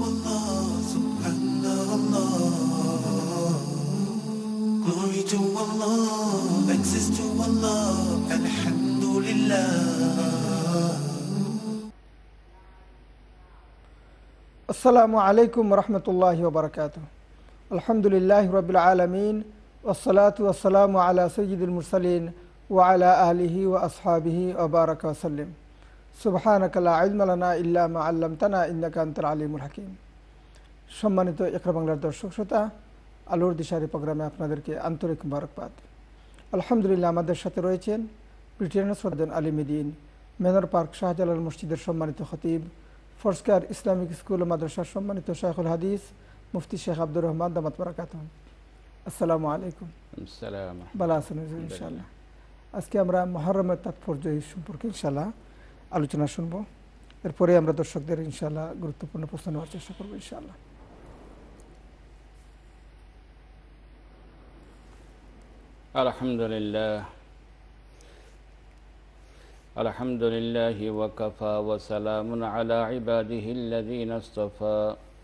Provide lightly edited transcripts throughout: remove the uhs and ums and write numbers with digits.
Allah, Subhanallah. Glory to Allah, access to Allah, Alhamdulillah. Assalamu alaikum wa rahmatullahi wa barakatuh. Alhamdulillahi rabbil alameen. Wassalatu wassalamu ala sayyidil mursalin wa ala alihi wa ashabihi wa baraka wa sallim. Subhanaka la ilma lana illa ma 'allamtana innaka antal alimul hakim. সম্মানিত ইকরা বাংলার দর্শক শ্রোতা, আলোর দিশারি প্রোগ্রামে আপনাদেরকে আন্তরিক মোবারকবাদ। আলহামদুলিল্লাহ, আমাদের সাথে রয়েছেন ব্রিটেনের শ্রদ্ধেয় আলিমুদ্দিন, মেনর পার্ক শাহজালাল মসজিদের সম্মানিত খতিব, ফোর্সকেয়ার ইসলামিক স্কুল ও মাদ্রাসার সম্মানিত শাইখুল হাদিস মুফতি শেখ আব্দুর রহমান দামাত বারাকাতুহু। আসসালামু আলাইকুম। আসসালাম। ভালো আছেন ইনশাআল্লাহ? আজকে আমরা মহররমের তাৎপর্য সম্পর্কে ইনশাআল্লাহ আলোচনা শুনব। এরপরে আমরা দর্শকদের ইনশাআল্লাহ গুরুত্বপূর্ণ প্রশ্ন নেওয়ার চেষ্টা করবো ইনশাআল্লাহ। আলহামদুলিল্লাহ ওয়া কাফা ওয়া সালামুন আলা ইবাদিহিল্লাযীনা ইসতাফা।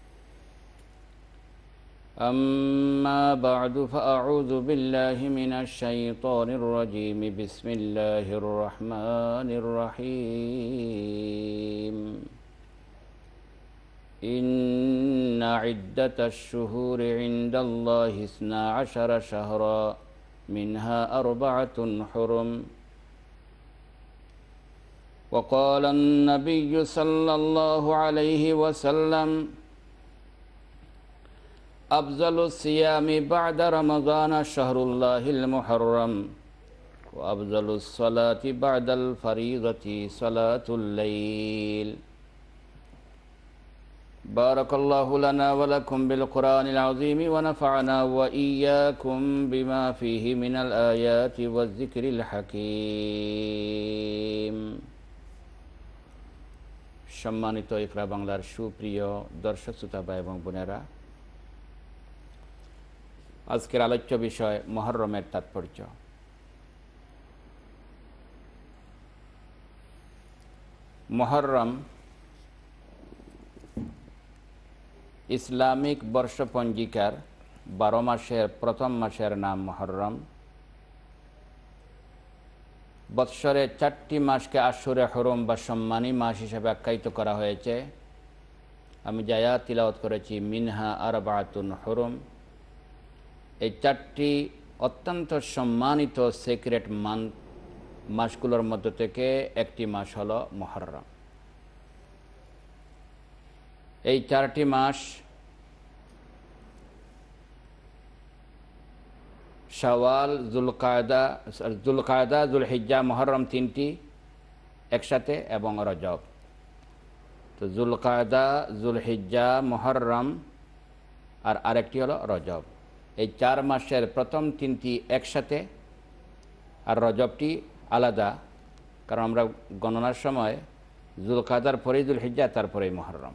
أما بعد فأعوذ بالله من الشيطان الرجيم. بسم الله الرحمن الرحيم. إن عدة الشهور عند الله 12 شهرا منها 4 حرم. وقال النبي صلى الله عليه وسلم: أفضل الصيام بعد رمضان شهر الله المحرم، وأفضل الصلاة بعد الفريضة صلاة الليل. بارك الله لنا ولكم بالقرآن العظيم ونفعنا وإياكم بما فيه من الآيات والذكر الحكيم. সম্মানিত ইকরা বাংলার সুপ্রিয় দর্শক শ্রোতা ভাই এবং বোনেরা, আজকের আলোচ্য বিষয় মহররমের তাৎপর্য। মহররম ইসলামিক বর্ষপঞ্জিকার 12 মাসের প্রথম মাসের নাম মহররম। বৎসরে 4টি মাসকে আশুরে হরম বা সম্মানী মাস হিসেবে আখ্যায়িত করা হয়েছে। আমি যে আয়াত তিলাওয়াত করেছি, মিনহা আরবাতুন হুরুম, এই 4টি অত্যন্ত সম্মানিত সিক্রেট মাসগুলোর মধ্য থেকে একটি মাস হলো মহররম। এই 4টি মাস শাওয়াল, জুলকায়দা, জুলহিজ্জা, মহররম 3টি একসাথে এবং রজব। তো জুলকায়দা, জুলহিজ্জা, মহররম আর আরেকটি হলো রজব। এই 4 মাসের প্রথম 3টি একসাথে আর রজবটি আলাদা, কারণ আমরা গণনার সময় জুলকায়দার পরেই জুলহিজ্জা, তারপরেই মহররম।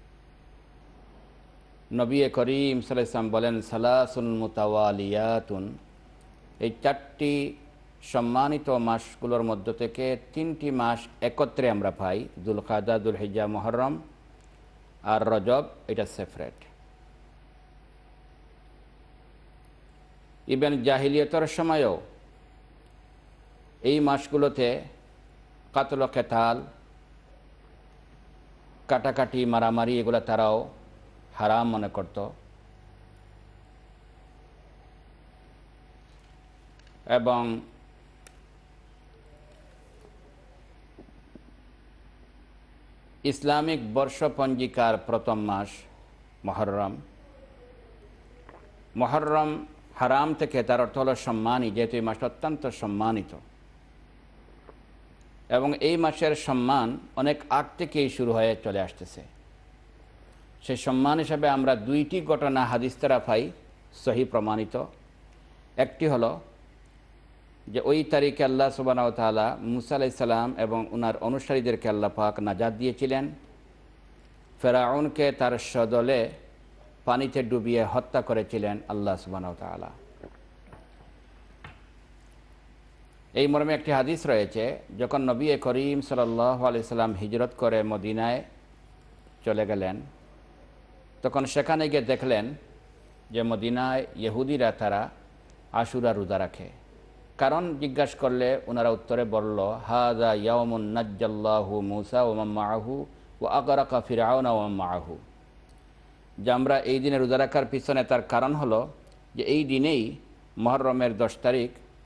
নবী করিম সাল্লাল্লাহু আলাইহি ওয়াসাল্লাম বলেন, সালাসুন মুতাওয়ালিয়াতুন, এই 4টি সম্মানিত মাসগুলোর মধ্য থেকে 3টি মাস একত্রে আমরা পাই, জুলকায়দা, জুলহিজ্জা, মহররম, আর রজব এটা সেপারেট। ইবেন জাহিলিয়তের সময়ও এই মাসগুলোতে কাতল কেতাল, কাটাকাটি, মারামারি এগুলো তারাও হারাম মনে করত। এবং ইসলামিক বর্ষপঞ্জিকার প্রথম মাস মহররম। মহররম হারাম থেকে তার অর্থ হলো সম্মানী, যেহেতু এই মাসটা অত্যন্ত সম্মানিত এবং এই মাসের সম্মান অনেক আগ থেকেই শুরু হয়ে চলে আসতেছে। সেই সম্মান হিসাবে আমরা 2টি ঘটনা হাদিস দ্বারা পাই সহি প্রমাণিত। একটি হলো যে ওই তারিখে আল্লাহ সুবহানাহু ওয়া তাআলা মুসা আলাইহিস সালাম এবং ওনার অনুসারীদেরকে আল্লাহ পাক নাজাত দিয়েছিলেন। ফেরাউনকে তার সদলে পানিতে ডুবিয়ে হত্যা করেছিলেন আল্লাহ সুবহানাহু ওয়া তাআলা। এই মর্মে একটি হাদিস রয়েছে, যখন নবী করিম সাল্লাল্লাহু আলাইহি সাল্লাম হিজরত করে মদিনায় চলে গেলেন, তখন সেখানে গিয়ে দেখলেন যে মদিনায় ইহুদিরা তারা আশুরা রোজা রাখে। কারণ জিজ্ঞাসা করলে ওনারা উত্তরে বলল, হাযা ইয়াউমুন নাজ্জাল্লাহু মূসা ওয়া মান মাআহু ওয়া আগরাকা ফিরআউনা ওয়া মান মাআহু। যে আমরা এই দিনে রোজা রাখার পিছনে তার কারণ হলো যে এই দিনেই মহররমের 10 তারিখ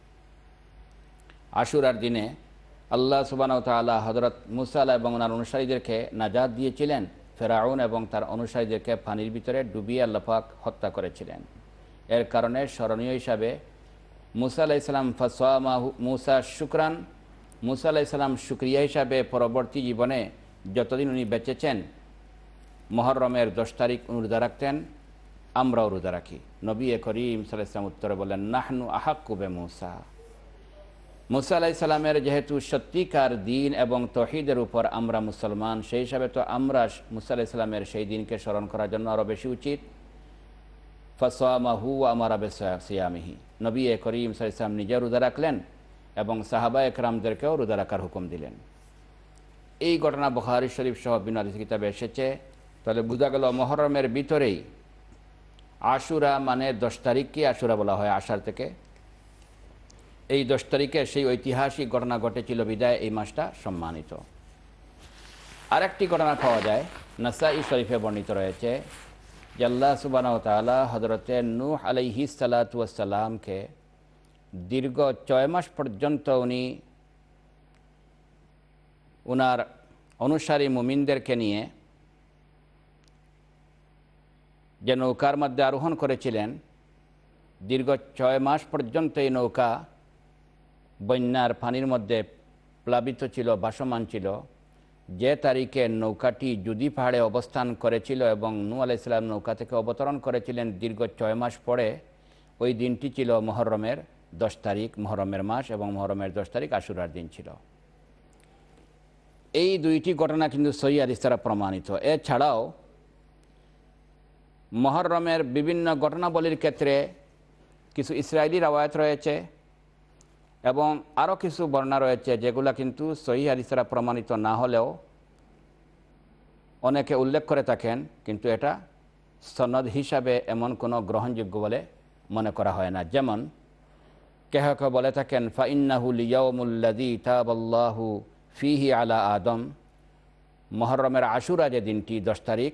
আশুরার দিনে আল্লাহ সুবহানাহু ওয়া তাআলা হযরত মূসা এবং ওনার অনুসারীদেরকে নাজাত দিয়েছিলেন। ফিরআউন এবং তার অনুসারীদেরকে পানির ভিতরে ডুবিয়ে আল্লাহ পাক হত্যা করেছিলেন। এর কারণে স্মরণীয় হিসাবে মূসা আলাইহিস সালাম ফাসামাহু মূসা শুকরান, মূসা আলাইহিস সালাম শুকরিয়া হিসাবে পরবর্তী জীবনে যতদিন উনি বেঁচেছেন মহররমের 10 তারিখ উনি রোজা রাখতেন, আমরাও রোজা রাখি। নবী করিম সাল্লাল্লাহু আলাইহি ওয়াসাল্লাম উত্তরে বলেন, নাহনু আহাক্কু বিমূসা। মূসা আলাইহিস সালামের যেহেতু সত্যিকার দিন এবং তৌহিদের উপর আমরা মুসলমান, সেই হিসাবে তো আমরা মূসা আলাইহিস সালামের সেই দিনকে স্মরণ করার জন্য আরও বেশি উচিত। ফাসামাহু ওয়া আমারা বিসিয়ামিহি। নবী করিম সাল্লাল্লাহু আলাইহি ওয়াসাল্লাম নিজে রোজা রাখলেন এবং সাহাবায়ে কেরামদেরকেও রোজা রাখার হুকুম দিলেন। এই ঘটনা বুখারী শরীফ সহ বিভিন্ন হাদিস কিতাবে এসেছে। তাহলে বোঝা গেল মহররমের ভিতরেই আশুরা মানে 10 তারিখকে আশুরা বলা হয় আষাঢ় থেকে। এই 10 তারিখে সেই ঐতিহাসিক ঘটনা ঘটেছিল বিদায় এই মাসটা সম্মানিত। আরেকটি ঘটনা পাওয়া যায়, নাসাই শরীফে বর্ণিত রয়েছে যে আল্লাহ সুবহানাহু ওয়া তাআলা হযরতে নূহ আলাইহিস সালাতু ওয়াস সালামকে দীর্ঘ 6 মাস পর্যন্ত উনি ওনার অনুসারী মুমিনদেরকে নিয়ে যে নৌকার মধ্যে আরোহণ করেছিলেন, দীর্ঘ 6 মাস পর্যন্ত এই নৌকা বন্যার পানির মধ্যে প্লাবিত ছিল, ভাসমান ছিল। যে তারিখে নৌকাটি জুদি পাহাড়ে অবস্থান করেছিল এবং নূহ আলাইহিস সালাম নৌকা থেকে অবতরণ করেছিলেন দীর্ঘ 6 মাস পরে, ওই দিনটি ছিল মহররমের 10 তারিখ, মহররমের মাস, এবং মহররমের 10 তারিখ আশুরার দিন ছিল। এই দুইটি ঘটনা কিন্তু সহিহ হাদিস দ্বারা প্রমাণিত। এছাড়াও মহররমের বিভিন্ন ঘটনাবলীর ক্ষেত্রে কিছু ইসরায়েলি রাওয়ায়াত রয়েছে এবং আরও কিছু বর্ণনা রয়েছে যেগুলো কিন্তু সহিহ হাদিস দ্বারা প্রমাণিত না হলেও অনেকে উল্লেখ করে থাকেন, কিন্তু এটা সনদ হিসাবে এমন কোনো গ্রহণযোগ্য বলে মনে করা হয় না। যেমন কেহ কেহ বলে থাকেন, ফাইন্নাহু লিয়াউমুল্লাযী তাবাল্লাহু ফিহি আলা আদম। মহররমের আশুরা যে দিনটি 10 তারিখ,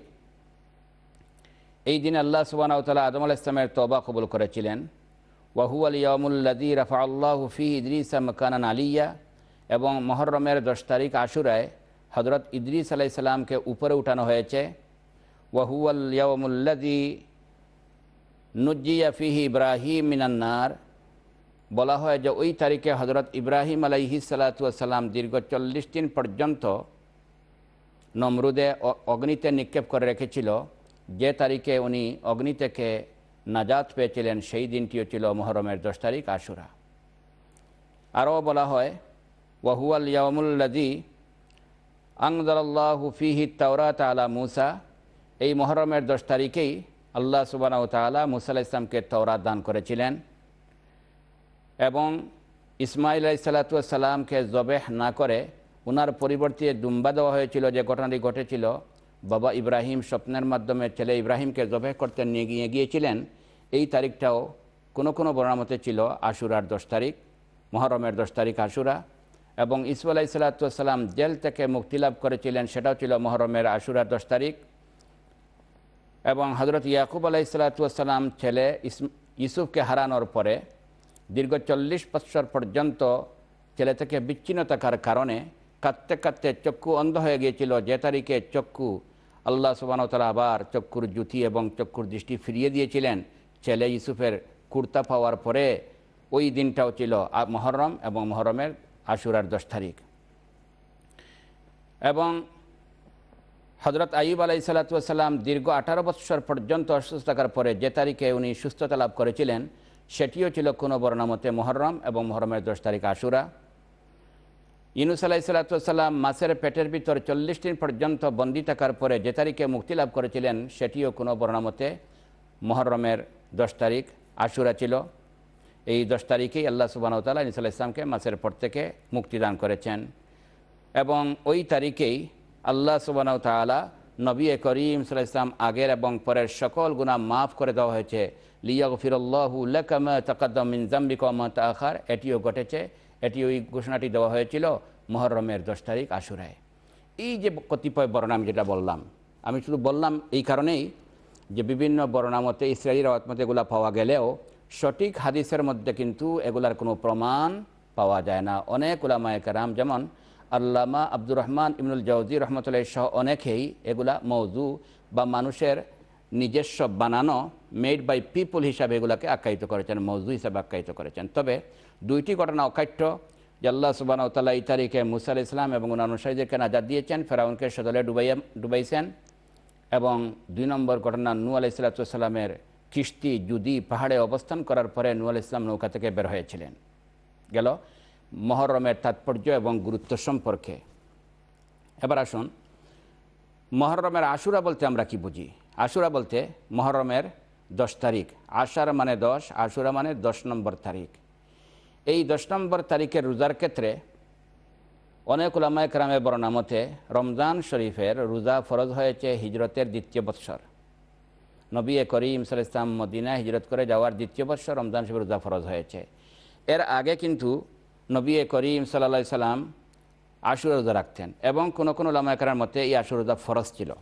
এই দিনে আল্লাহ সুবহানাহু ওয়া তাআলা আদম আলাইহিস সালামের তওবা কবুল করেছিলেন। ওয়া হুয়াল ইয়াউমুল্লাযী রাফাআল্লাহু ফিহি ইদ্রিসা মাকানান আলিয়্যা। এবং মহররমের 10 তারিখ আশুরায় হযরত ইদ্রিস আলাইহিস সালামকে উপরে উঠানো হয়েছে। ওয়া হুয়াল ইয়াউমুল্লাযী নুজ্জিয়া ফিহি ইব্রাহিম মিনান নার। বলা হয় যে ওই তারিখে হযরত ইব্রাহিম আলাইহিস সালাতু ওয়াস সালাম দীর্ঘ 40 দিন পর্যন্ত নমরুদে অগ্নিতে নিক্ষেপ করে রেখেছিল। যে তারিখে উনি অগ্নি থেকে নাজাত পেয়েছিলেন সেই দিনটিও ছিল মহররমের 10 তারিখ আশুরা। আরও বলা হয়, ওয়া হুয়াল ইয়াউমুল্লাযী আনজালাল্লাহু ফীহি আত-তাওরাত আলা মূসা। এই মহররমের 10 তারিখেই আল্লাহ সুবহানাহু ওয়া তাআলা মূসা আলাইহিস সালামকে তাওরাত দান করেছিলেন এবং ইসমাঈল আলাইহিস সালাতু ওয়াস সালামকে জবেহ না করে ওনার পরিবর্তে দুম্বা দেওয়া হয়েছিল। যে ঘটনাটি ঘটেছিল, বাবা ইব্রাহিম স্বপ্নের মাধ্যমে ছেলে ইব্রাহিমকে জবেহ করতে নিয়ে গিয়েছিলেন। এই তারিখটাও কোনো কোনো বর্ণনামতে ছিল আশুরার 10 তারিখ, মহররমের 10 তারিখ আশুরা। এবং ঈসা আলাইহিস সালাতু ওয়াস সালাম জেল থেকে মুক্তি লাভ করেছিলেন, সেটাও ছিল মহররমের আশুরার 10 তারিখ। এবং হযরত ইয়াকুব আলাইহিস সালাতু ওয়াস সালাম ছেলে ইউসুফকে হারানোর পরে দীর্ঘ 40 বৎসর পর্যন্ত ছেলে থেকে বিচ্ছিন্ন থাকার কারণে কাঁদতে কাঁদতে চক্ষু অন্ধ হয়ে গিয়েছিল। যে তারিখে চক্ষু আল্লাহ সুবহানাহু ওয়া তাআলা আবার চক্ষুর জ্যোতি এবং চক্ষুর দৃষ্টি ফিরিয়ে দিয়েছিলেন ছেলে ইউসুফের কুর্তা পাওয়ার পরে, ওই দিনটাও ছিল মহররম এবং মহররমের আশুরার 10 তারিখ। এবং হযরত আইয়ুব আলাইহিস সালাতু ওয়াস সালাম দীর্ঘ 18 বৎসর পর্যন্ত অসুস্থ থাকার পরে যে তারিখে উনি সুস্থতা লাভ করেছিলেন সেটিও ছিল কোনো বর্ণনামতে মহররম এবং মহররমের 10 তারিখ আশুরা। ইউনূস আলাইহিস সালাতু ওয়াস সালাম মাছের পেটের ভিতর 40 দিন পর্যন্ত বন্দী থাকার পরে যে তারিখে মুক্তি লাভ করেছিলেন সেটিও কোনো বর্ণনামতে মহররমের 10 তারিখ আশুরা ছিল। এই 10 তারিখেই আল্লাহ সুবহানাহু ওয়া তাআলা ইউনূস আলাইহিস সালামকে মাছের পেট থেকে মুক্তি দান করেছেন। এবং ওই তারিখেই আল্লাহ সুবহানাহু ওয়া তাআলা নবী করিম সাল্লাল্লাহু আলাইহি ওয়াসাল্লাম আগের এবং পরের সকল গুনাহ মাফ করে দেওয়া হয়েছে, লিয়াগফিরাল্লাহু লাকা মা তাকাদ্দাম মিন যামবিকা ওয়া মা তাআখার। এটিও ঘটেছে, ওই ঘোষণাটি দেওয়া হয়েছিল মহররমের 10 তারিখ আশুরায়। এই যে কতিপয় বর্ণনা আমি যেটা বললাম, আমি শুধু বললাম এই কারণেই যে বিভিন্ন বর্ণনা মতে ইসরায়েলি রাওয়াত মতে এগুলা পাওয়া গেলেও সঠিক হাদিসের মধ্যে কিন্তু এগুলার কোনো প্রমাণ পাওয়া যায় না। অনেক উলামায়ে কেরাম যেমন আল্লামা আব্দুর রহমান ইবনুল জাওজি রহমতুল্লাহ সহ অনেকেই এগুলা মওযু বা মানুষের নিজস্ব বানানো, মেড বাই পিপল হিসাবে এগুলাকে আখ্যায়িত করেছেন, মওযু হিসাবে আখ্যায়িত করেছেন। তবে 2টি ঘটনা অকাট্য যে আল্লাহ সুবহানাহু ওয়া তাআলা এই তারিখে মুসা আলাইহিস সালাম এবং ওনার অনুসারীদেরকে নাজাত দিয়েছেন, ফেরাউনকে সজলে ডুবাইছেন। এবং 2 নম্বর ঘটনা নূহ আলাইহিস সালামের কিস্তি জুদি পাহাড়ে অবস্থান করার পরে নূহ আলাইহিস সালাম নৌকা থেকে বের হয়েছিলেন। গেল মহররমের তাৎপর্য এবং গুরুত্ব সম্পর্কে। এবার আসুন মহররমের আশুরা বলতে আমরা কি বুঝি। আশুরা বলতে মহররমের 10 তারিখ, আশার মানে 10, আশুরা মানে 10 নম্বর তারিখ। এই 10 নম্বর তারিখের রোজার ক্ষেত্রে অনেক উলামায়ে কেরামের বর্ণনা মতে রমজান শরীফের রোজা ফরজ হয়েছে হিজরতের 2য় বৎসর। নবী করিম সাল্লাল্লাহু আলাইহি ওয়াসাল্লাম মদিনায় হিজরত করে যাওয়ার 2য় বৎসর রমজান শরীফের রোজা ফরজ হয়েছে। এর আগে কিন্তু নবী করিম সাল্লাল্লাহু আলাইহি ওয়াসাল্লাম আশুরা রোজা রাখতেন এবং কোনো কোনো উলামায়ে কেরামের মতে এই আশুরা রোজা ফরজ ছিল।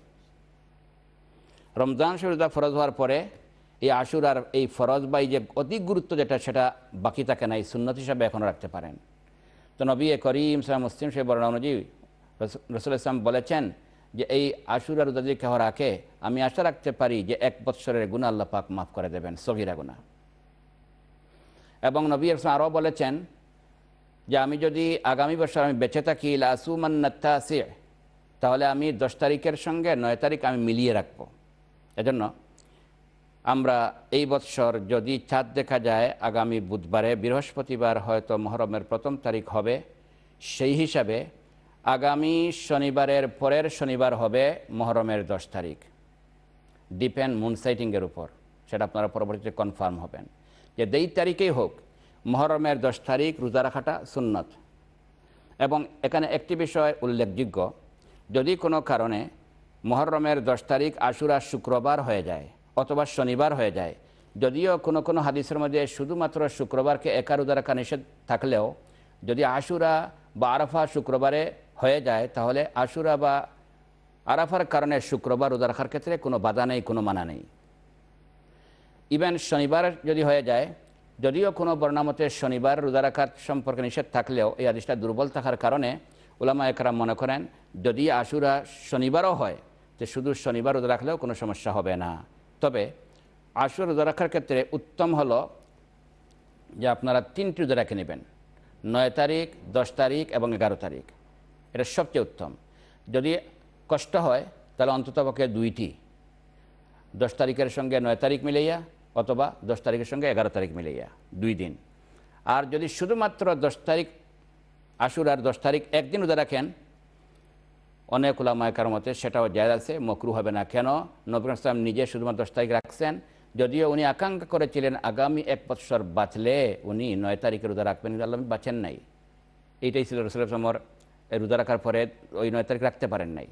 রমজান শরীফ রোজা ফরজ হওয়ার পরে এই আশুরার এই ফরজ বা এই যে অধিক গুরুত্ব যেটা সেটা বাকি থাকে না, এই সুন্নত হিসাবে এখন রাখতে পারেন। তো নবী করিম সাল্লাল্লাহু মুসলিম সেই বর্ণনা অনুযায়ী রাসূলুল্লাহ সাল্লাম বলেছেন যে এই আশুরা রোজা যদি কেউ রাখে আমি আশা রাখতে পারি যে 1 বৎসরের গুনাহ আল্লাহ পাক মাফ করে দেবেন, সগীরা গুনাহ। এবং নবী আরও বলেছেন যে আমি যদি আগামী বছর আমি বেঁচে থাকি লাসুমান্নাত্তাসি, তাহলে আমি 10 তারিখের সঙ্গে 9 তারিখ আমি মিলিয়ে রাখবো। এজন্য আমরা এই বৎসর যদি চাঁদ দেখা যায় আগামী বুধবারে, বৃহস্পতিবার হয়তো মহররমের 1ম তারিখ হবে, সেই হিসাবে আগামী শনিবারের পরের শনিবার হবে মহররমের 10 তারিখ। ডিপেন্ড মুন সাইটিংয়ের উপর, সেটা আপনারা পরবর্তীতে কনফার্ম হবেন যে যেই তারিখেই হোক মহররমের 10 তারিখ রোজা রাখাটা সুন্নত। এবং এখানে একটি বিষয় উল্লেখযোগ্য, যদি কোনো কারণে মহররমের 10 তারিখ আশুরা শুক্রবার হয়ে যায় অথবা শনিবার হয়ে যায়, যদিও কোনো কোনো হাদিসের মধ্যে শুধুমাত্র শুক্রবারকে একা রোজা রাখা নিষেধ থাকলেও যদি আশুরা বা আরাফা শুক্রবারে হয়ে যায় তাহলে আশুরা বা আরাফার কারণে শুক্রবার রোজা রাখার ক্ষেত্রে কোনো বাধা নেই, কোনো মানা নেই। ইভেন শনিবার যদি হয়ে যায়, যদিও কোনো বর্ণামতে শনিবার রোজা রাখার সম্পর্কে নিষেধ থাকলেও এই হাদিসটা দুর্বল থাকার কারণে উলামায়ে কেরাম মনে করেন যদি আশুরা শনিবারও হয় তো শুধু শনিবার রোজা রাখলেও কোনো সমস্যা হবে না। তবে আশুরা রোজা রাখার ক্ষেত্রে উত্তম হলো যে আপনারা 3টি রোজা রেখে নেবেন, 9 তারিখ, 10 তারিখ এবং 11 তারিখ। এটা সবচেয়ে উত্তম। যদি কষ্ট হয় তাহলে অন্ততপক্ষে 2টি, 10 তারিখের সঙ্গে 9 তারিখ মিলাইয়া অথবা 10 তারিখের সঙ্গে 11 তারিখ মিলাইয়া 2 দিন। আর যদি শুধুমাত্র 10 তারিখ আশুরার 10 তারিখ একদিন রোজা রাখেন, অনেক উলামায়ে কেরামের মতে সেটাও জায়েজ আছে, মাকরুহ হবে না। কেন? নবী সাল্লাল্লাহু নিজে শুধুমাত্র 10 তারিখ রাখছেন, যদিও উনি আকাঙ্ক্ষা করেছিলেন আগামী 1 বৎসর বাঁচলে উনি 9 তারিখে রোজা রাখবেন, কিন্তু আল্লাহ বাঁচেন নাই। এইটাই ছিল রাসূলুল্লাহ সাল্লাল্লাহু রোজা রাখার পরে ওই 9 তারিখ রাখতে পারেন নাই।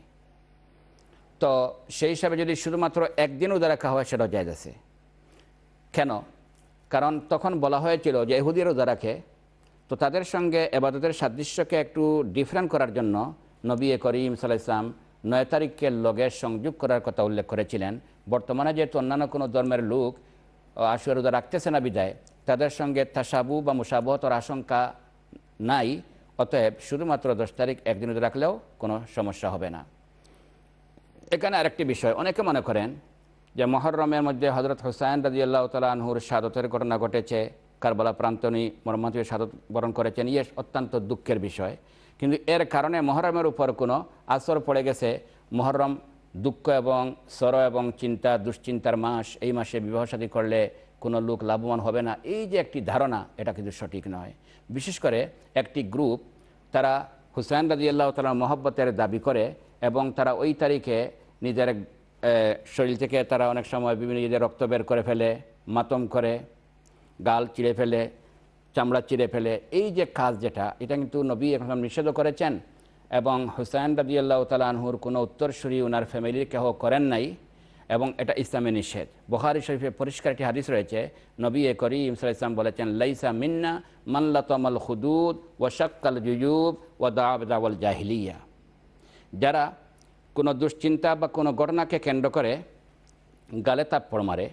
তো সেই হিসাবে যদি শুধুমাত্র একদিন রোজা রাখা হয় সেটাও জায়েজ আছে। কেন? কারণ তখন বলা হয়েছিল যে ইহুদি রোজা রাখে, তো তাদের সঙ্গে ইবাদতের সাদৃশ্যকে একটু ডিফারেন্ট করার জন্য নবী করিম সাল্লাল্লাহু আলাইহি ওয়াসাল্লাম 9 তারিখকে লগে সংযোগ করার কথা উল্লেখ করেছিলেন। বর্তমানে যেহেতু অন্যান্য কোনো ধর্মের লোক আশুরা রোজা রাখতেছে না বিদায় তাদের সঙ্গে তাসাবু বা মুশাবাহতের আশঙ্কা নাই, অতএব শুধুমাত্র 10 তারিখ একদিন রোজা রাখলেও কোনো সমস্যা হবে না। এখানে আরেকটি বিষয়, অনেকে মনে করেন যে মহররমের মধ্যে হযরত হুসাইন রাদিয়াল্লাহু তাআলা আনহুর শাহাদাতের ঘটনা ঘটেছে, কারবালা প্রান্তনী মর্মান্তিক শাহাদাত বরণ করেছেন, ইয়ে অত্যন্ত দুঃখের বিষয়। কিন্তু এর কারণে মহররমের উপর কোনো আসর পড়ে গেছে। মহররম দুঃখ এবং সরো এবং চিন্তা দুশ্চিন্তার মাস, এই মাসে বিবাহ শাদী করলে কোনো লোক লাভবান হবে না, এই যে একটি ধারণা, এটা কিন্তু সঠিক নয়। বিশেষ করে একটি গ্রুপ তারা হুসাইন রাদিয়াল্লাহু তাআলার মহব্বতের দাবি করে এবং তারা ওই তারিখে নিজের শরীর থেকে তারা অনেক সময় বিভিন্ন নিজেদের রক্ত বের করে ফেলে, মাতম করে, গাল চিড়ে ফেলে, চামড়া চিড়ে ফেলে। এই যে কাজ যেটা, এটা কিন্তু নবী এখন নিষেধ করেছেন এবং হুসাইন রাদিয়াল্লাহু তাআলা আনহুর কোনো উত্তরসূরি ওনার ফ্যামিলির কেহ করেন নাই, এবং এটা ইসলামে নিষেধ। বুখারী শরীফে পরিষ্কার একটি হাদিস রয়েছে, নবী করিম সাল্লাল্লাহু আলাইহি ওয়াসাল্লাম বলেছেন, লাইসা মিন্না মান লাতামাল খুদুদ ওয়া শাক্কাল জুজুব ওয়া দাআ দাওয়াল জাহিলিয়া। যারা কোনো দুশ্চিন্তা বা কোনো ঘটনাকে কেন্দ্র করে গালে থাপ্পড় মারে,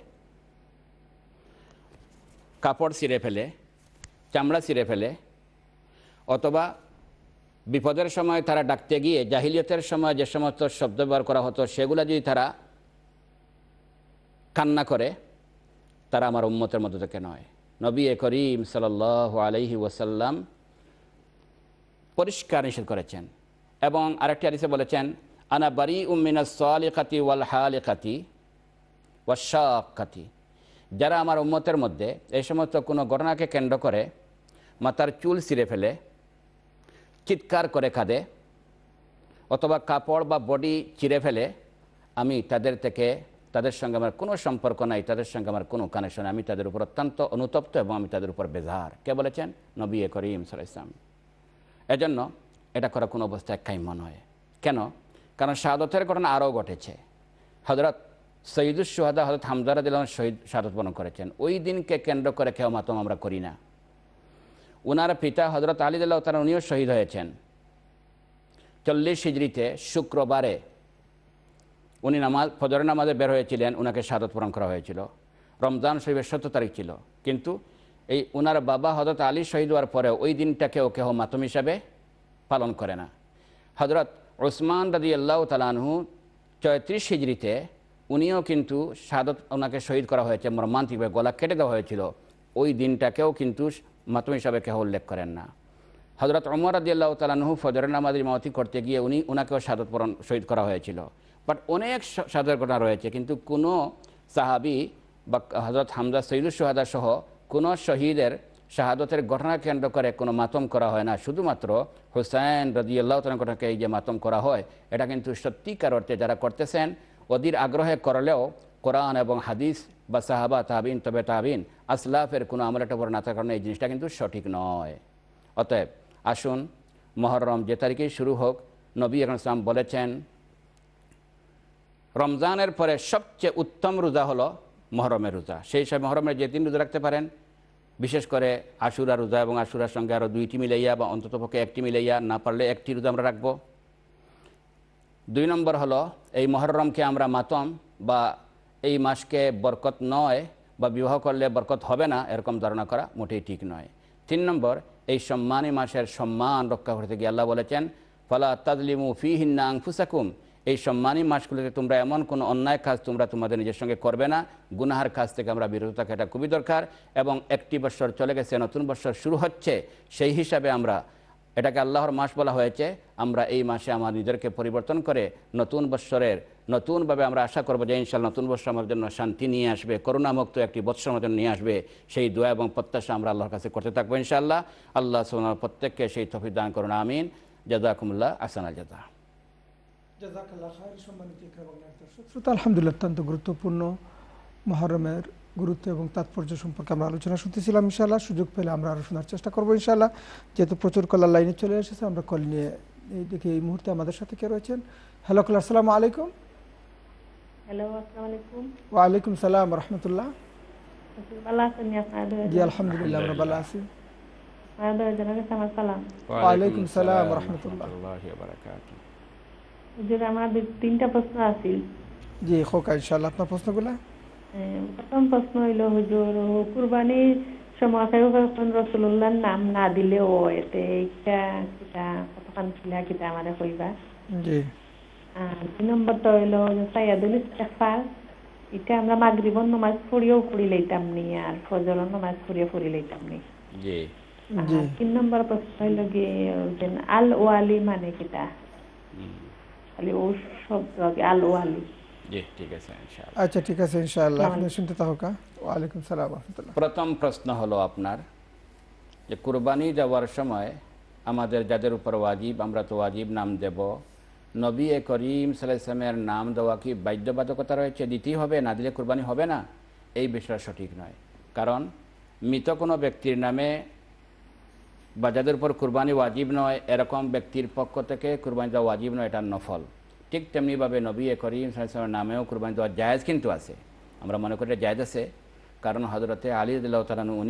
কাপড় ছিঁড়ে ফেলে, চামড়া ছিঁড়ে ফেলে, অথবা বিপদের সময় তারা ডাকতে গিয়ে জাহিলিয়তের সময় যে সমস্ত শব্দ ব্যবহার করা হতো সেগুলো যদি তারা কান্না করে, তারা আমার উম্মতের মধ্য থেকে নয়। নবী করিম সাল্লাল্লাহু আলাইহি ওয়াসাল্লাম পরিষ্কার নিষেধ করেছেন। এবং আরেকটি হাদিসে বলেছেন, আনা বারিউম মিনাস সালিকাতি ওয়াল হালিকাতি ওয়াশাক্কাতি। যারা আমার উম্মতের মধ্যে এই সমস্ত কোনো ঘটনাকে কেন্দ্র করে মাথার চুল ছিঁড়ে ফেলে, চিৎকার করে কাঁদে, অথবা কাপড় বা বডি চিরে ফেলে, আমি তাদের সঙ্গে আমার কোনো সম্পর্ক নাই, তাদের সঙ্গে আমার কোনো কানেকশন, আমি তাদের উপর অত্যন্ত অনুতপ্ত এবং আমি তাদের উপর বেজার। কে বলেছেন? নবী করিম সাল্লাল্লাহু আলাইহি ওয়াসাল্লাম। এজন্য এটা করা কোনো অবস্থায় কাম্য নয়। কেন? কারণ শাহাদতের ঘটনা আরও ঘটেছে। হযরত সৈয়দুস শুহাদা হযরত হামজা রাদিয়াল্লাহু আনহু শহীদ শাহাদত বরণ করেছেন। ওই দিনকে কেন্দ্র করে কেউ মাতম আমরা করি না। ওনার পিতা হযরত আলী রাদিয়াল্লাহু তাআলা উনিও শহীদ হয়েছেন 40 হিজরিতে শুক্রবারে। উনি ফজরের নামাজে বের হয়েছিলেন, ওনাকে শাহাদত বরণ করা হয়েছিল। রমজান শরীফের 17 তারিখ ছিল। কিন্তু এই ওনার বাবা হযরত আলী শহীদ হওয়ার পরে ওই দিনটাকেও কেউ মাতম হিসাবে পালন করে না। হযরত ওসমান রাদিয়াল্লাহু তাআলা আনহু 34 হিজরিতে উনিও কিন্তু শাহাদত, ওনাকে শহীদ করা হয়েছে মর্মান্তিকভাবে, গলা কেটে দেওয়া হয়েছিল। ওই দিনটাকেও কিন্তু মাতম হিসাবে কেউ উল্লেখ করেন না। হযরত ওমর রাদিয়াল্লাহু তাআলা আনহু ফজরের নামাজের ইমামতি করতে গিয়ে ওনাকেও শাহাদত বরণ শহীদ করা হয়েছিল। বাট অনেক শাহাদতের ঘটনা রয়েছে, কিন্তু কোনো সাহাবী বা হযরত হামজা সৈয়দুস শুহাদা সহ কোনো শহীদের শাহাদতের ঘটনা কেন্দ্র করে কোনো মাতম করা হয় না। শুধুমাত্র হুসাইন রাদিয়াল্লাহু তাআলার ঘটনাকে এই যে মাতম করা হয়, এটা কিন্তু সত্যিকার অর্থে যারা করতেছেন অধীর আগ্রহে করলেও কোরআন এবং হাদিস বা সাহাবা তাবিন, তবে তাবিন, আসলাফের কোনো আমলটা বড় না থাকার কারণে এই জিনিসটা কিন্তু সঠিক নয়। অতএব আসুন, মহররম যে তারিখেই শুরু হোক, নবী আকরাম সাল্লাল্লাহু আলাইহি ওয়াসাল্লাম বলেছেন রমজানের পরে সবচেয়ে উত্তম রোজা হলো মহরমের রোজা। সেই হিসাবে মহরমের যে 3 রোজা রাখতে পারেন, বিশেষ করে আশুরা রোজা এবং আশুরার সঙ্গে আরও 2টি মিলাইয়া বা অন্ততপক্ষে 1টি মিলাইয়া, না পারলে 1টি রোজা আমরা রাখবো। 2 নম্বর হলো এই মহররমকে আমরা মাতম বা এই মাসকে বরকত নয় বা বিবাহ করলে বরকত হবে না এরকম ধারণা করা মোটেই ঠিক নয়। 3 নম্বর, এই সম্মানী মাসের সম্মান রক্ষা করতে গিয়ে আল্লাহ বলেছেন, ফালা তাজলিমু ফীহিন্না আনফুসাকুম, এই সম্মানী মাসগুলোতে তোমরা এমন কোনো অন্যায় কাজ তোমরা তোমাদের নিজের সঙ্গে করবে না। গুনাহার কাজ থেকে আমরা বিরত থাকা এটা খুবই দরকার। এবং 1টি বছর চলে গেছে, নতুন বছর শুরু হচ্ছে, সেই হিসাবে আমরা এটাকে আল্লাহর মাস বলা হয়েছে। আমরা এই মাসে আমার নিজেদেরকে পরিবর্তন করে নতুন বৎসরের নতুনভাবে আমরা আশা করবো যে ইনশাআল্লাহ নতুন বৎসর আমাদের জন্য শান্তি নিয়ে আসবে, করুণামুক্ত একটি বৎসর আমাদের নিয়ে আসবে। সেই দোয়া এবং প্রত্যাশা আমরা আল্লাহর কাছে করতে থাকবো ইনশাআল্লাহ। আল্লাহ সুবহানাহু প্রত্যেককে সেই তৌফিক দান করুন, আমিন। জাযাকুমুল্লাহ আহসানাল জাযা। জাযাকাল্লাহ খায়র। সম্মানিত ইকরা বাংলার দর্শক শ্রোতা, আলহামদুলিল্লাহ অত্যন্ত গুরুত্বপূর্ণ মহরমের গুরুত্ব এবং তাৎপর্য সম্পর্কে আমরা আলোচনা শুনতেছিলাম। ইনশাআল্লাহ সুযোগ পেলে আমরা আরও শোনার চেষ্টা করবো ইনশাআল্লাহ। যেহেতু প্রচুর কলার লাইনে চলে এসেছে, আমরা কল নিয়ে দেখি এই মুহূর্তে আমাদের সাথে কে রয়েছেন। হ্যালো কলার, আসসালামু আলাইকুম। হ্যালো, আসসালামু আলাইকুম। ওয়ালাইকুম সালাম রাহমাতুল্লাহ। ভালো আছেন আপনি? জি আলহামদুলিল্লাহ, আমরা ভালো আছি। আপনাদের জন্য আমার সালাম। ওয়ালাইকুম সালাম রাহমাতুল্লাহ। হুজুর, আমাদের 3টা প্রশ্ন আছে। জি খোকা, ইনশাআল্লাহ আপনার প্রশ্নগুলো। প্রথম প্রশ্ন হইল, হুজুর কুরবানির সময় রাসূলুল্লাহর নাম না দিলেও এতে একটা কতখান খিলা কিটা আমারে কইবা। জি। 2 নম্বরটা হইল সাইয়াদুল ইস্তিগফার, এটা আমরা মাগরিবর নামাজ পড়িও পড়ি লইতাম নি, আর ফজরের নামাজ পড়ি লইতাম নি। জি জি। 3 নম্বর প্রশ্ন হইল কি আল ওয়ালি মানে কিটা? খালি ও শব্দ আল ওয়ালি। জি, ঠিক আছে ইনশাআল্লাহ। আচ্ছা ঠিক আছে ইনশাআল্লাহ, আপনি শুনতে থাকুন। ওয়ালাইকুম সালাম রাহমাতুল্লাহ। প্রথম প্রশ্ন হলো আপনার যে কুরবানি দেওয়ার সময় আমাদের যাদের উপর ওয়াজিব, আমরা তো ওয়াজিব নাম দেব, নবী করিম সাল্লাল্লাহু আলাইহি ওয়াসাল্লামের নাম দেওয়া কি বাধ্যবাধকতা রয়েছে, দিতেই হবে, না দিলে কুরবানি হবে না? এই বিষয়টা সঠিক নয়। কারণ মৃত কোনো ব্যক্তির নামে বা যাদের উপর কুরবানি ওয়াজিব নয় এরকম ব্যক্তির পক্ষ থেকে কুরবানি দেওয়া ওয়াজিব নয়, এটা নফল। ঠিক তেমনিভাবে নবী করিম সাল্লাল্লাহু আলাইহি ওয়াসাল্লামের নামেও কুরবানি দেওয়া জায়েজ কিন্তু আছে, আমরা মনে করি জায়েজ আছে, কারণ হযরতে আলী রাদিয়াল্লাহু তাআলা আনহু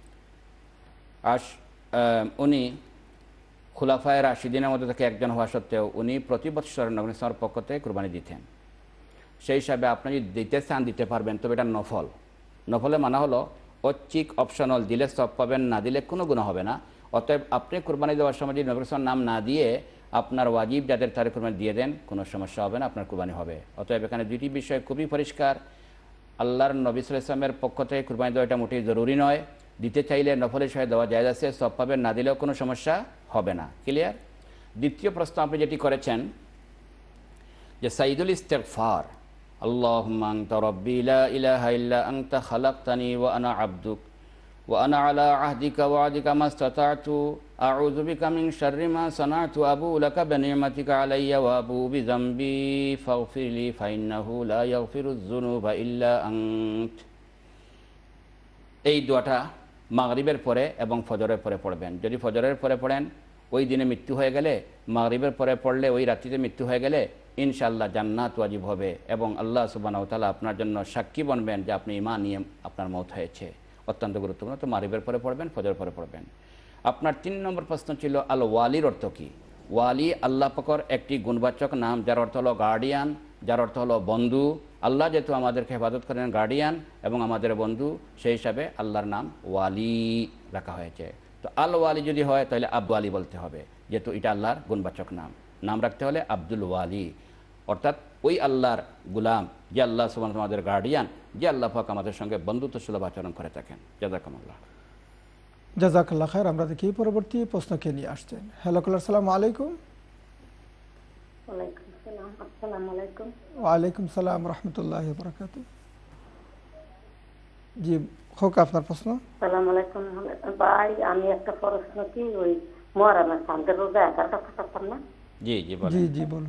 উনি খুলাফায়ে রাশিদিনের মধ্যে থেকে একজন হওয়া সত্ত্বেও উনি প্রতি বৎসর নবী সাল্লাল্লাহু পক্ষ থেকে কুরবানি দিতেন। সেই হিসাবে আপনি যদি দিতে চান দিতে পারবেন, তবে এটা নফল। নফলে মানা হলো ঐচ্ছিক, অপশনাল, দিলে সব পাবেন, না দিলে কোনো গুনাহ হবে না। অতএব আপনি কুরবানি দেওয়ার সময় যদি নবী সাল্লাল্লাহু নাম না দিয়ে আপনার ওয়াজিব যাদের তারে কুরবানি দিয়ে দেন, কোনো সমস্যা হবে না, আপনার কুরবানি হবে। অতএব এখানে দুইটি বিষয় খুবই পরিষ্কার। আল্লাহর নবী সাল্লাল্লাহু আলাইহি ওয়াসাল্লামের পক্ষ থেকে কুরবানি দেওয়া এটা মোটেই জরুরি নয়, দিতে চাইলে নফলের সহায় দেওয়া জায়েজ আছে, সব পাবেন, না দিলেও কোনো সমস্যা হবে না। ক্লিয়ার? দ্বিতীয় প্রশ্ন আপনি যেটি করেছেন যে সাইদুল ইস্তিগফার, আল্লাহুম্মা আনতা রাব্বি লা ইলাহা ইল্লা আনতা খালাকতানি ওয়া আনা আবদুক ওয়া আনা আলা আহদিকা ওয়া ওয়াদিকা মাসতাতা'তু আউযু বিকা মিন শাররি মা সানা'তু আবুউ লাকা বিনি'মাতিকা আলাইয়া ওয়া আবুউ বিযামবি ফাগফিরলি ফাইন্নাহু লা ইয়াগফিরুয যুনুবা ইল্লা আনত। এই দোয়াটা মাগরিবের পরে এবং ফজরের পরে পড়বেন। যদি ফজরের পরে পড়েন ওই দিনে মৃত্যু হয়ে গেলে, মাগরিবের পরে পড়লে ওই রাত্রিতে মৃত্যু হয়ে গেলে ইনশাআল্লাহ জান্নাত ওয়াজিব হবে এবং আল্লাহ সুবহানাহু ওয়া তাআলা আপনার জন্য সাক্ষী বনবেন যে আপনি ঈমান নিয়ে আপনার মওত হয়েছে। অত্যন্ত গুরুত্বপূর্ণ। তো মাগরিবের পরে পড়বেন, ফজরের পরে পড়বেন। আপনার 3 নম্বর প্রশ্ন ছিল আল ওয়ালির অর্থ কী? ওয়ালি আল্লাহ পাকের একটি গুণবাচক নাম, যার অর্থ হলো গার্ডিয়ান, যার অর্থ হলো বন্ধু। আল্লাহ যেহেতু আমাদেরকে হেফাজত করেন, গার্ডিয়ান এবং আমাদের বন্ধু, সেই হিসাবে আল্লাহর নাম ওয়ালি রাখা হয়েছে। তো আল ওয়ালি যদি হয় তাহলে আব্দু ওয়ালি বলতে হবে, যেহেতু এটা আল্লাহর গুণবাচক নাম। নাম রাখতে হলে আব্দুল ওয়ালি, অর্থাৎ ওই আল্লাহর গুলাম যে আল্লাহ সুবহানাহু ওয়া তাআলা আমাদের গার্ডিয়ান, যে আল্লাহ পাক আমাদের সঙ্গে বন্ধুত্ব সুলভ আচরণ করে থাকেন। জাযাকুমুল্লাহ। জাযাকাল্লাহ খায়ের। আমরা দেখি পরবর্তী প্রশ্নকে নিয়ে আসছেন। হ্যালো কলার, আসসালামু আলাইকুম। ওয়ালাইকুম আসসালাম। আসসালামু আলাইকুম। ওয়ালাইকুম সালাম রাহমাতুল্লাহি ওয়া বারাকাতুহু। জি হোক আপনার প্রশ্ন। আসসালামু আলাইকুম ভাই, আমি একটা প্রশ্ন কি ওই মহরমের চাঁদের রোজা একার কথা করতাম না? জি জি বলেন। জি জি বলুন,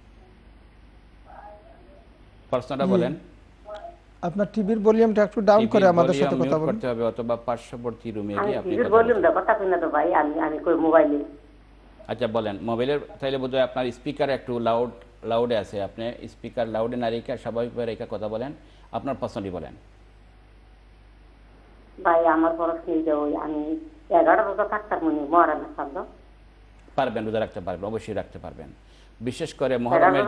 প্রশ্নটা বলেন। আপনার টিভির ভলিউমটা একটু ডাউন করে আমাদের সাথে কথা বলুন। করতে হবে অথবা পার্শ্ববর্তী রুমে গিয়ে আপনি টিভির ভলিউম দাও, কথা কই না তো ভাই, আমি কই মোবাইলে। আচ্ছা বলেন। মোবাইলের তাইলে বোধহয় আপনার স্পিকার একটু লাউডে আছে, আপনি স্পিকার লাউডে না রেখে স্বাভাবিকভাবে রেখে কথা বলেন। আপনার প্রশ্নটি বলেন। ভাই আমার প্রশ্ন যে ওই আমি 11 রোজা থাকতাম মনে মহরমের চাঁদ পারবেন, রোজা রাখতে পারবেন, অবশ্যই রাখতে পারবেন। বিশেষ করে মহরমের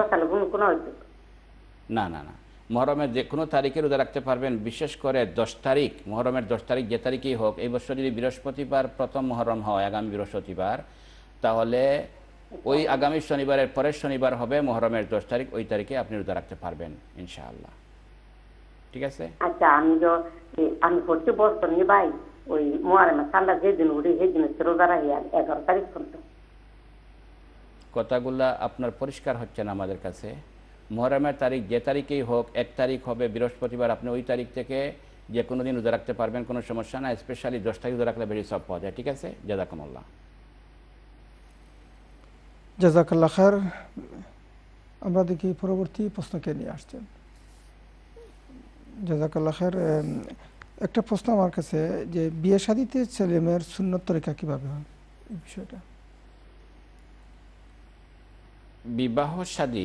না না না মহরমের যে কোনো তারিখে রোজা রাখতে পারবেন। বিশেষ করে 10 তারিখ, মহরমের 10 তারিখ যে তারিখেই হোক, এই বছর যদি বৃহস্পতিবার প্রথম মহরম হয়, আগামী বৃহস্পতিবার, তাহলে ওই আগামী শনিবারের পরের শনিবার হবে মহরমের 10 তারিখ, ওই তারিখে আপনি রোজা রাখতে পারবেন ইনশাআল্লাহ। ঠিক আছে? আচ্ছা আমি প্রতি বছর নি ভাই ওই মহরমের চাঁদা যেদিন উঠে সেদিন রোজা রাখি 11 তারিখ পর্যন্ত। কথাগুলা আপনার পরিষ্কার হচ্ছে না আমাদের কাছে। মহরমের তারিখ যে তারিখেই হোক, 1 তারিখ হবে বৃহস্পতিবার, আপনি ওই তারিখ থেকে যে কোনো দিন রোজা রাখতে পারবেন, কোনো সমস্যা না। স্পেশালি 10 তারিখ রোজা রাখলে বেশি সব পাওয়া যায়। ঠিক আছে? জাযাকুমুল্লাহ। জাযাকাল্লাহ খায়ের। আমরা দেখি পরবর্তী প্রশ্নকে নিয়ে আসছেন। জাযাকাল্লাহ খায়ের। একটা প্রশ্ন আমার কাছে, যে বিয়ে শাদীতে ছেলে মেয়ের সুন্নত তরিকা কিভাবে হয়, এই বিষয়টা। বিবাহ শাদী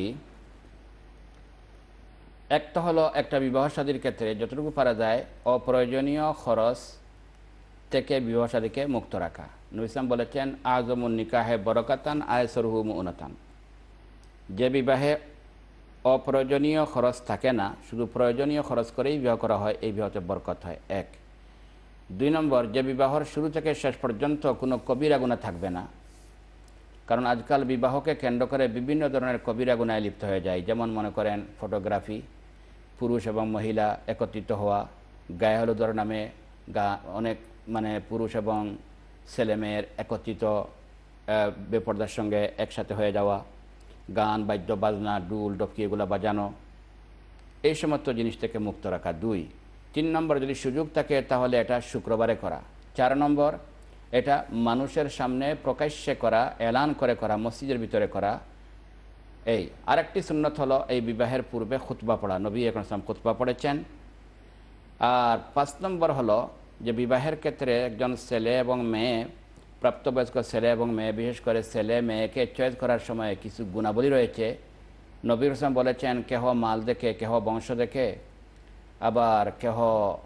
একটা হলো, একটা বিবাহ শাদীর ক্ষেত্রে যতটুকু পারা যায় অপ্রয়োজনীয় খরচ থেকে বিবাহ শাদীকে মুক্ত রাখা। নবী ইসলাম বলেছেন আযমুন নিকাহে বরকাতান আয়সরহু মুউনাতান। যে বিবাহে অপ্রয়োজনীয় খরচ থাকে না, শুধু প্রয়োজনীয় খরচ করেই বিবাহ করা হয়, এই বিবাহতে বরকত হয়। 1। 2 নম্বর, যে বিবাহর শুরু থেকে শেষ পর্যন্ত কোনো কবিরা গুনাহ থাকবে না। কারণ আজকাল বিবাহকে কেন্দ্র করে বিভিন্ন ধরনের কবিরা গুনাহে লিপ্ত হয়ে যায়। যেমন মনে করেন ফটোগ্রাফি, পুরুষ এবং মহিলা একত্রিত হওয়া, গায়ে হলুদের নামে অনেক পুরুষ এবং ছেলে মেয়ের একত্রিত বেপরদার সঙ্গে একসাথে হয়ে যাওয়া, গান বাদ্য বাজনা ডুল ডপকি এগুলো বাজানো, এই সমস্ত জিনিস থেকে মুক্ত রাখা 2। 3 নম্বর, যদি সুযোগ থাকে তাহলে এটা শুক্রবারে করা। 4 নম্বর, এটা মানুষের সামনে প্রকাশ্যে করা, এলান করে করা, মসজিদের ভিতরে করা। এই আরেকটি সুন্নত হলো এই বিবাহের পূর্বে খুতবা পড়া। নবী আকরাম সাল্লাল্লাহু আলাইহি ওয়াসাল্লাম খুতবা পড়েছেন। আর 5 নম্বর হলো যে বিবাহের ক্ষেত্রে একজন ছেলে এবং মেয়ে প্রাপ্তবয়স্ক ছেলে এবং মেয়ে, বিশেষ করে ছেলে মেয়েকে চয়েস করার সময় কিছু গুণাবলী রয়েছে। নবী রাসূল বলেছেন, কেহ মাল দেখে, কেহ বংশ দেখে, আবার কেহ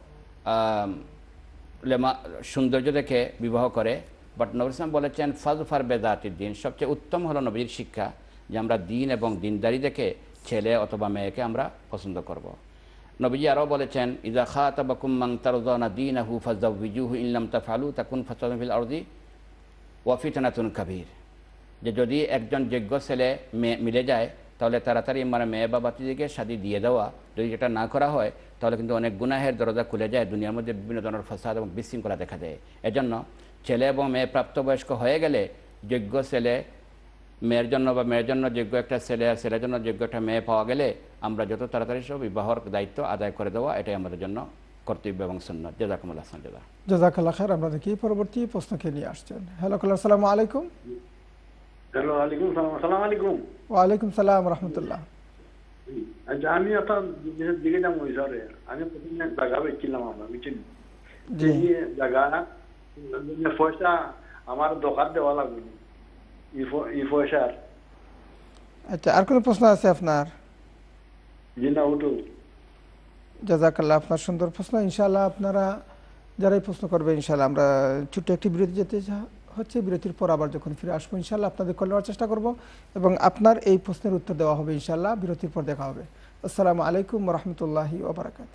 সৌন্দর্য দেখে বিবাহ করে। বাট নবী রাসূল বলেছেন ফাজফার বেদাতির দিন, সবচেয়ে উত্তম হলো নবীর শিক্ষা যে আমরা দিন এবং দিনদারি দেখে ছেলে অথবা মেয়েকে আমরা পছন্দ করব। নবীজি আরও বলেছেন, ইজা খাতাবাকুম মান তারদাউনা দীনাহু ফাযাওবিজুহু ইন লাম তাফআলু তাকুন ফাসাদুন ফিল আরদি ওয়া ফিতনাতুন কাবীর। যে যদি একজন যোগ্য ছেলে মেয়ে মিলে যায় তাহলে তাড়াতাড়ি মেয়ে বা বাতিদিকে শাদী দিয়ে দেওয়া। যদি এটা না করা হয় তাহলে কিন্তু অনেক গুনাহের দরজা খুলে যায়, দুনিয়ার মধ্যে বিভিন্ন ধরনের ফাসাদ এবং বিশৃঙ্খলা দেখা দেয়। এজন্য ছেলে এবং মেয়ে প্রাপ্তবয়স্ক হয়ে গেলে যোগ্য ছেলে মেয়ের জন্য বা মেয়ের জন্য যোগ্য একটা ছেলে আর ছেলের জন্য যোগ্য একটা মেয়ে পাওয়া গেলে আমরা যত তাড়াতাড়ি সব বিবাহর দায়িত্ব আদায় করে দেওয়া, এটাই আমাদের জন্য কর্তব্য এবং সুন্নাত। জাযাকুমুল্লাহ খাইরান। জাযাকাল্লাহ খাইর। আমরা দেখি পরবর্তী প্রশ্নকে নিয়ে আসছেন। হ্যালো কলার, আসসালামু আলাইকুম। হ্যালো, ওয়ালাইকুম সালাম। আসসালামু আলাইকুম। ওয়ালাইকুম সালাম রাহমাতুল্লাহ। আচ্ছা, আমি একটা জিনিসের দিকে যাবো স্যারে। আমি প্রথমে জায়গা বেচছিলাম, আমরা বুঝছেন জি। জায়গা পয়সা আমার দোকান দেওয়া লাগবে ই পয়সার। আচ্ছা, আর কোনো প্রশ্ন আছে আপনার? জি না, ওটু। জাযাকাল্লাহ, আপনার সুন্দর প্রশ্ন। ইনশাআল্লাহ আপনারা যারাই প্রশ্ন করবে ইনশাআল্লাহ আমরা ছোট্ট একটি বিরতি যেতে হচ্ছে, বিরতির পর আবার যখন ফিরে আসবো ইনশাআল্লাহ আপনাদের কল নেওয়ার চেষ্টা করব এবং আপনার এই প্রশ্নের উত্তর দেওয়া হবে ইনশাআল্লাহ। বিরতির পর দেখা হবে। আসসালামু আলাইকুম ওয়া রাহমাতুল্লাহি ওয়া বারাকাতুহু।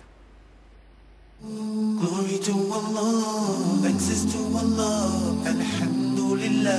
Glory to Allah, thanks is to Allah, Alhamdulillah.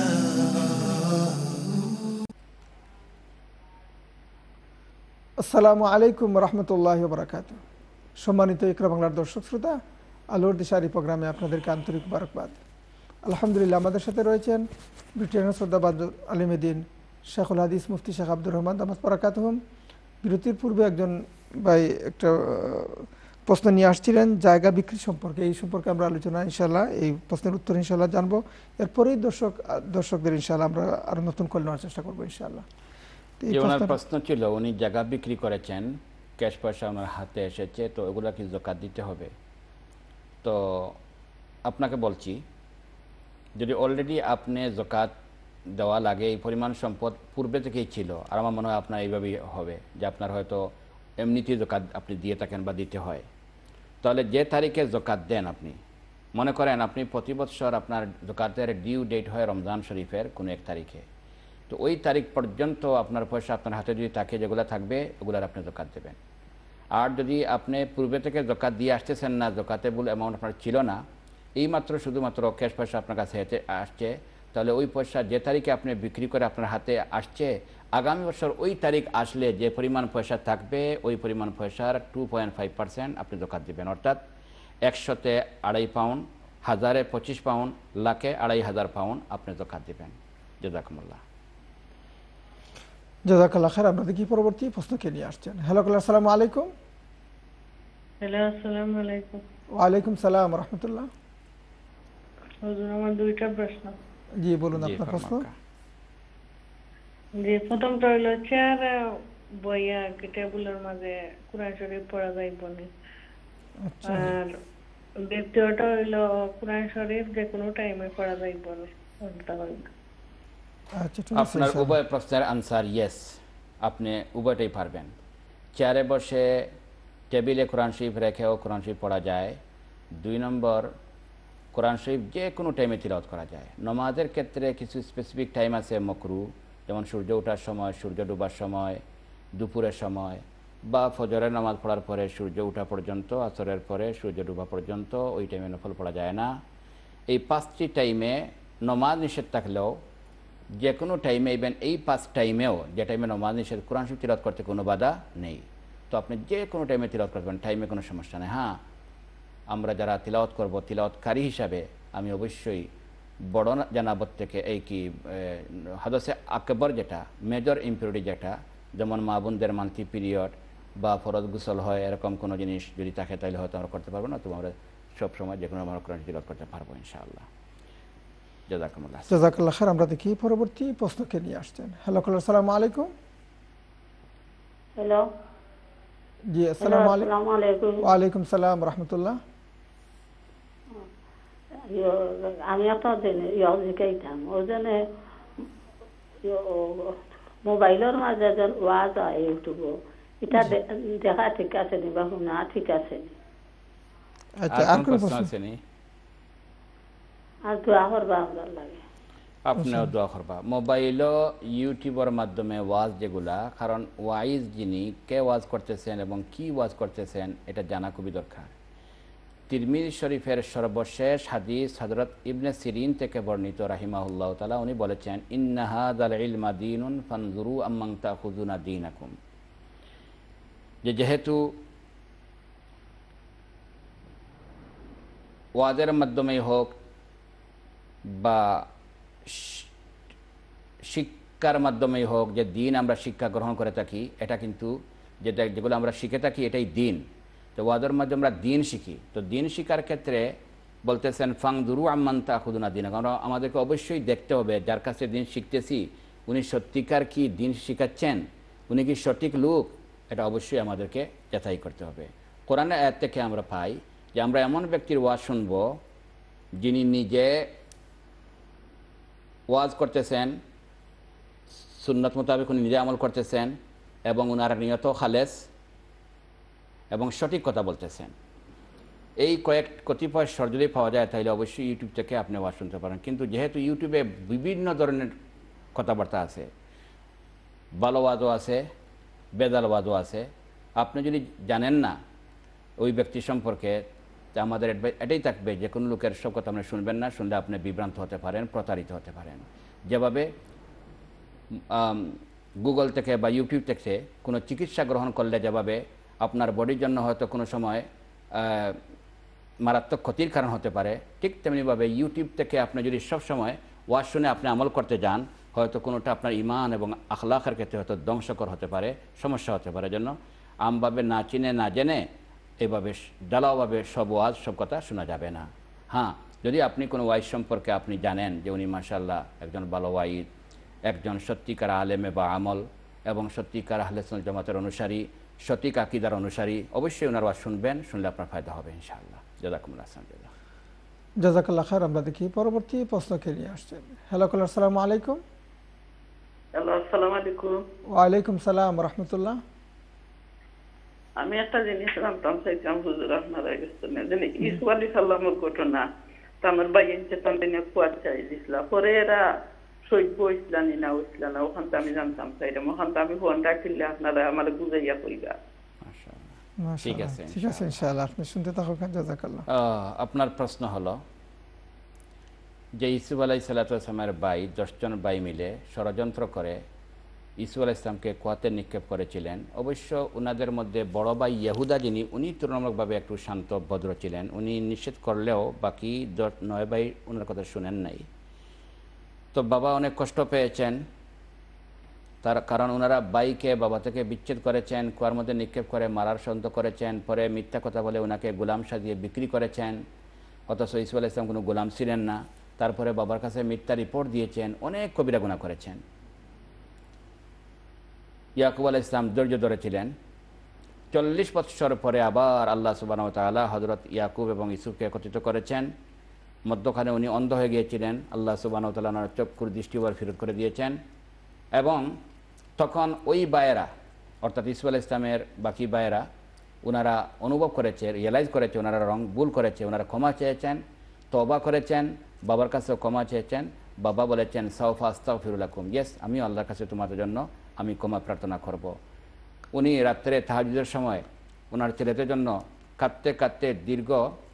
আসসালামু আলাইকুম ওয়া রাহমাতুল্লাহি ওয়া বারাকাতুহু। সম্মানিত ইকরা বাংলার দর্শক শ্রোতা, আলোর দিশারি প্রোগ্রামে আপনাদেরকে আন্তরিক মুবারকবাদ। আলহামদুলিল্লাহ, আমাদের সাথে রয়েছেন ব্রিটেনের শ্রদ্ধাবাদ আলিমেদিন শেখুল হাদিস মুফতি শেখ আব্দুর রহমান দামাত বারাকাতুহুম। বিরতির পূর্বে একজন ভাই একটা প্রশ্ন নিয়ে আসছিলেন জায়গা বিক্রি সম্পর্কে। এই সম্পর্কে আমরা আলোচনা ইনশাআল্লাহ, এই প্রশ্নের উত্তর ইনশাআল্লাহ জানবো। এরপরেই দর্শকদের ইনশাআল্লাহ আমরা আরো নতুন কল নেওয়ার চেষ্টা করবো ইনশাআল্লাহ। ওনার প্রশ্ন ছিল, উনি জায়গা বিক্রি করেছেন, ক্যাশ পয়সা ওনার হাতে এসেছে, তো এগুলা কি যাকাত দিতে হবে? তো আপনাকে বলছি, যদি অলরেডি আপনি যাকাত দেওয়া লাগে, এই পরিমাণ সম্পদ পূর্বে থেকেই ছিল, আর আমার মনে হয় আপনার এইভাবেই হবে যে আপনার হয়তো এমনিতেই যাকাত আপনি দিয়ে থাকেন বা দিতে হয়, তাহলে যে তারিখে যাকাত দেন, আপনি মনে করেন আপনি প্রতি বছর আপনার যাকাতের ডিউ ডেট হয় রমজান শরীফের কোনো এক তারিখে, তো ওই তারিখ পর্যন্ত আপনার পয়সা আপনার হাতে যদি থাকে, যেগুলো থাকবে ওগুলার আপনি যাকাত দেবেন। আর যদি আপনি পূর্বে থেকে যাকাত দিয়ে আসতেছেন না, যাকাতেবল অ্যামাউন্ট আপনার ছিল না, এইমাত্র শুধুমাত্র ক্যাশ পয়সা আপনার কাছে আসছে, তাহলে ওই পয়সা যে তারিখে আপনি বিক্রি করে আপনার হাতে আসছে, আগামী বছর ওই তারিখ আসলে যে পরিমাণ পয়সা থাকবে ওই পরিমাণ পয়সার 2.5% আপনি যাকাত দেবেন। অর্থাৎ 100-তে 2.5 পাউন্ড, 1000-এ 25 পাউন্ড, লাখে 2500 পাউন্ড আপনি যাকাত দেবেন। জাযাকুমুল্লাহ। জাযাকাল্লাহ খাইর। আমরা দেখি পরবর্তী প্রশ্নকে নিয়ে আসছেন। হ্যালো কলার, আসসালামু আলাইকুম। হ্যালো, আসসালামু আলাইকুম। ওয়ালাইকুম সালাম রাহমাতুল্লাহ। হুজুর, আমার দুইটা প্রশ্ন। জি বলুন আপনার প্রশ্ন। জি, প্রথমটা হইলো চেয়ার বইয়া টেবিলের মাঝে কুরআন শরীফ পড়া যাইব না, আচ্ছা। আর দ্বিতীয়টা হইলো কুরআন শরীফ যে কোনো টাইমে পড়া যাইব না। আচ্ছা, ঠিক আছে। আপনার উভয় প্রশ্নের আনসার ইয়েস, আপনি উভয়টাই পারবেন। চেয়ারে বসে টেবিলে কোরআন শরীফ রেখেও কোরআন শরীফ পড়া যায়। 2 নম্বর, কোরআন শরীফ যে কোনো টাইমে তিলাওয়াত করা যায়। নামাজের ক্ষেত্রে কিছু স্পেসিফিক টাইম আছে মাকরু, যেমন সূর্য ওঠার সময়, সূর্য ডোবার সময়, দুপুরের সময়, বা ফজরের নামাজ পড়ার পরে সূর্য ওঠা পর্যন্ত, আসরের পরে সূর্য ডোবা পর্যন্ত, ওই টাইমে নফল পড়া যায় না। এই 5টি টাইমে নামাজ নিষেধ থাকলেও যে কোনো টাইমে, ইভেন এই 5 টাইমেও যে টাইমে নামাজ নিষেধ, কোরআন শরীফ তিলাওয়াত করতে কোনো বাধা নেই। তো আপনি যে কোনো টাইমে তিলাওয়াত করবেন, টাইমে কোনো সমস্যা নেই। হ্যাঁ, আমরা যারা তিলাওয়াত করব, তিলাওয়াতকারী হিসাবে আমি অবশ্যই বড় জানাবত থেকে এই কি হাদসে আকবর যেটা মেজর ইম্পিউরিটি যেটা, যেমন মা বোনদের মান্থলি পিরিয়ড বা ফরজ গোসল হয়, এরকম কোনো জিনিস যদি থাকে তাহলে হয়তো আমরা করতে পারবো না, তো আমরা সবসময় যে কোনো আমরা কোরআন তিলাওয়াত করতে পারবো ইনশাআল্লাহ। জাযাকুমুল্লাহ। জাযাকাল্লাহ খাইর। আমরা দেখি পরবর্তী প্রশ্নকে নিয়ে আসছেন। হ্যালো কলার, আসসালামু আলাইকুম। হ্যালো, জি আসসালামু আসসালামু আলাইকুম। ওয়ালাইকুম সালাম রাহমাতুল্লাহ। আমি একটা জিকাইতাম ও জন্য মোবাইলের মাঝে যেন ওয়াজ হয় ইউটিউব এটা দেখা ঠিক আছে নি বা না ঠিক আছে নি? আচ্ছা, আর কোন প্রশ্ন আছে নি? আর দোয়া করবা আমার লাগে। আপনিও দোয়া করবা। মোবাইলও ইউটিউবের মাধ্যমে ওয়াজ যেগুলা, কারণ ওয়াইজ যিনি কে ওয়াজ করতেছেন এবং কি ওয়াজ করতেছেন এটা জানা খুবই দরকার। তিরমিজি শরীফের সর্বশেষ হাদিস হযরত ইবনে সিরিন থেকে বর্ণিত রাহিমাহুল্লাহ তাআলা, উনি বলেছেন ইন্না হাযাল ইলমা দীনুন ফানজুরু আম্মান তাখুযুনা দীনাকুম, যেহেতু ওয়াজের মাধ্যমেই হোক বা শিক্ষার মাধ্যমেই হোক, যে দিন আমরা শিক্ষা গ্রহণ করে থাকি, এটা কিন্তু যেগুলো আমরা শিখে থাকি এটাই দিন। তো ওয়াজের মাধ্যমে আমরা দিন শিখি। তো দিন শিখার ক্ষেত্রে বলতেছেন ফাংদুরু আম্মান তাখুযুনা দীনাকুম, কারণ আমাদেরকে অবশ্যই দেখতে হবে যার কাছে দিন শিখতেছি উনি সত্যিকার কি দিন শিখাচ্ছেন, উনি কি সঠিক লোক, এটা অবশ্যই আমাদেরকে যাচাই করতে হবে। কোরআনের আয়াত থেকে আমরা পাই যে আমরা এমন ব্যক্তির ওয়াজ শুনব যিনি নিজে ওয়াজ করতেছেন, সুন্নত মোতাবেক উনি নিজে আমল করতেছেন এবং ওনার নিয়ত খালেস এবং সঠিক কথা বলতেছেন। এই কতিপয় স্বর যদি পাওয়া যায় তাহলে অবশ্যই ইউটিউব থেকে আপনি ওয়াজ শুনতে পারেন। কিন্তু যেহেতু ইউটিউবে বিভিন্ন ধরনের কথাবার্তা আছে, ভালো ওয়াজও আছে, বেদাল ওয়াজও আছে, আপনি যদি জানেন না ওই ব্যক্তি সম্পর্কে, তা আমাদের এটাই থাকবে যে কোনো লোকের সব কথা আপনি শুনবেন না, শুনলে আপনি বিভ্রান্ত হতে পারেন, প্রতারিত হতে পারেন। যেভাবে গুগল থেকে বা ইউটিউব থেকে কোনো চিকিৎসা গ্রহণ করলে যেভাবে আপনার বডির জন্য হয়তো কোনো সময় মারাত্মক ক্ষতির কারণ হতে পারে, ঠিক তেমনিভাবে ইউটিউব থেকে আপনি যদি সব সময় ওয়াজ শুনে আপনি আমল করতে যান, হয়তো কোনোটা আপনার ইমান এবং আখলাকের ক্ষেত্রে হয়তো ধ্বংসকর হতে পারে, সমস্যা হতে পারে। জন্য আমভাবে না চিনে না জেনে এভাবে ডালাওভাবে সব ওয়াজ সব কথা শোনা যাবে না। হ্যাঁ, যদি আপনি কোনো ওয়াইজ সম্পর্কে আপনি জানেন যে উনি মাশাআল্লাহ একজন ভালো ওয়াইজ, একজন সত্যিকার আলেমে বা আমল এবং সত্যিকার আহলে সুন্নাত জামাতের অনুসারী, সঠিক আকীদার অনুসারী, অবশ্যই ওনার ওয়াজ শুনবেন, শুনলে আপনার ফায়দা হবে ইনশাআল্লাহ। জাযাকুমুল্লাহ খাইরান। জাযাকাল্লাহ খাইর। আমরা দেখি পরবর্তী প্রশ্নকে নিয়ে আসছেন। হ্যালো কলার, আসসালামু আলাইকুম। হ্যালো, আসসালামু আলাইকুম। ওয়ালাইকুম সালাম রাহমাতুল্লাহ। আমি একটা জিনিস জানতাম চাইতাম হুজুর আপনারা কাছে, যে ইসু আলাইহিস সালামের ঘটনা, তো আমার ভাই এনতে তান্দিনে কোয়ার চাই দিছিলা, পরে এরা সৈব ইসলামী না ইসলাম না, ওখান আমি জানতাম চাইলাম, ওখান আমি ফোন রাখিলে আপনারা আমার বুঝাইয়া কইবা। ঠিক আছে, ঠিক আছে ইনশাআল্লাহ, আপনি শুনতে থাকুন। জাযাকাল্লাহ। আপনার প্রশ্ন হলো যে ইসুফ আলাইহিস সালামের ভাই 10 জন ভাই মিলে ষড়যন্ত্র করে ইসুফ আলাইহিস সালামকে কুয়াতে নিক্ষেপ করেছিলেন। অবশ্য ওনাদের মধ্যে বড় ভাই ইহুদা যিনি, উনি তুলনামূলকভাবে একটু শান্ত ভদ্র ছিলেন, উনি নিষেধ করলেও বাকি 9 ভাই ওনার কথা শুনেন নাই। তো বাবা অনেক কষ্ট পেয়েছেন, তার কারণ ওনারা ভাইকে বাবা থেকে বিচ্ছেদ করেছেন, কুয়ার মধ্যে নিক্ষেপ করে মারার ষড়যন্ত্র করেছেন, পরে মিথ্যা কথা বলে ওনাকে গোলাম সাজিয়ে বিক্রি করেছেন, অথচ ইসুফ আলাইহিস সালাম কোনো গোলাম ছিলেন না। তারপরে বাবার কাছে মিথ্যা রিপোর্ট দিয়েছেন, অনেক কবিরা গুনাহ করেছেন। ইয়াকুব আলাইহিস সালাম ধৈর্য ধরেছিলেন। 40 বৎসর পরে আবার আল্লাহ সুবহানাহু ওয়া তাআলা হযরত ইয়াকুব এবং ইউসুফকে একত্রিত করেছেন। মধ্যখানে উনি অন্ধ হয়ে গিয়েছিলেন, আল্লাহ সুবহানাহু ওয়া তাআলা ওনার চক্ষুর দৃষ্টি আবার ফেরত করে দিয়েছেন। এবং তখন ওই ভাইয়েরা, অর্থাৎ ইউসুফ আলাইহিস সালামের বাকি ভাইয়েরা, ওনারা অনুভব করেছে, রিয়েলাইজ করেছে ওনারা ভুল করেছে, ওনারা ক্ষমা চেয়েছেন, তওবা করেছেন, বাবার কাছেও ক্ষমা চেয়েছেন। বাবা বলেছেন সাউফা আস্তাগফিরু লাকুম, ইয়েস, আমিও আল্লাহর কাছে তোমাদের জন্য আমি ক্ষমা প্রার্থনা করব। উনি রাত্রে তাহাজ্জুদের সময় ওনার ছেলেদের জন্য কাঁদতে কাঁদতে দীর্ঘ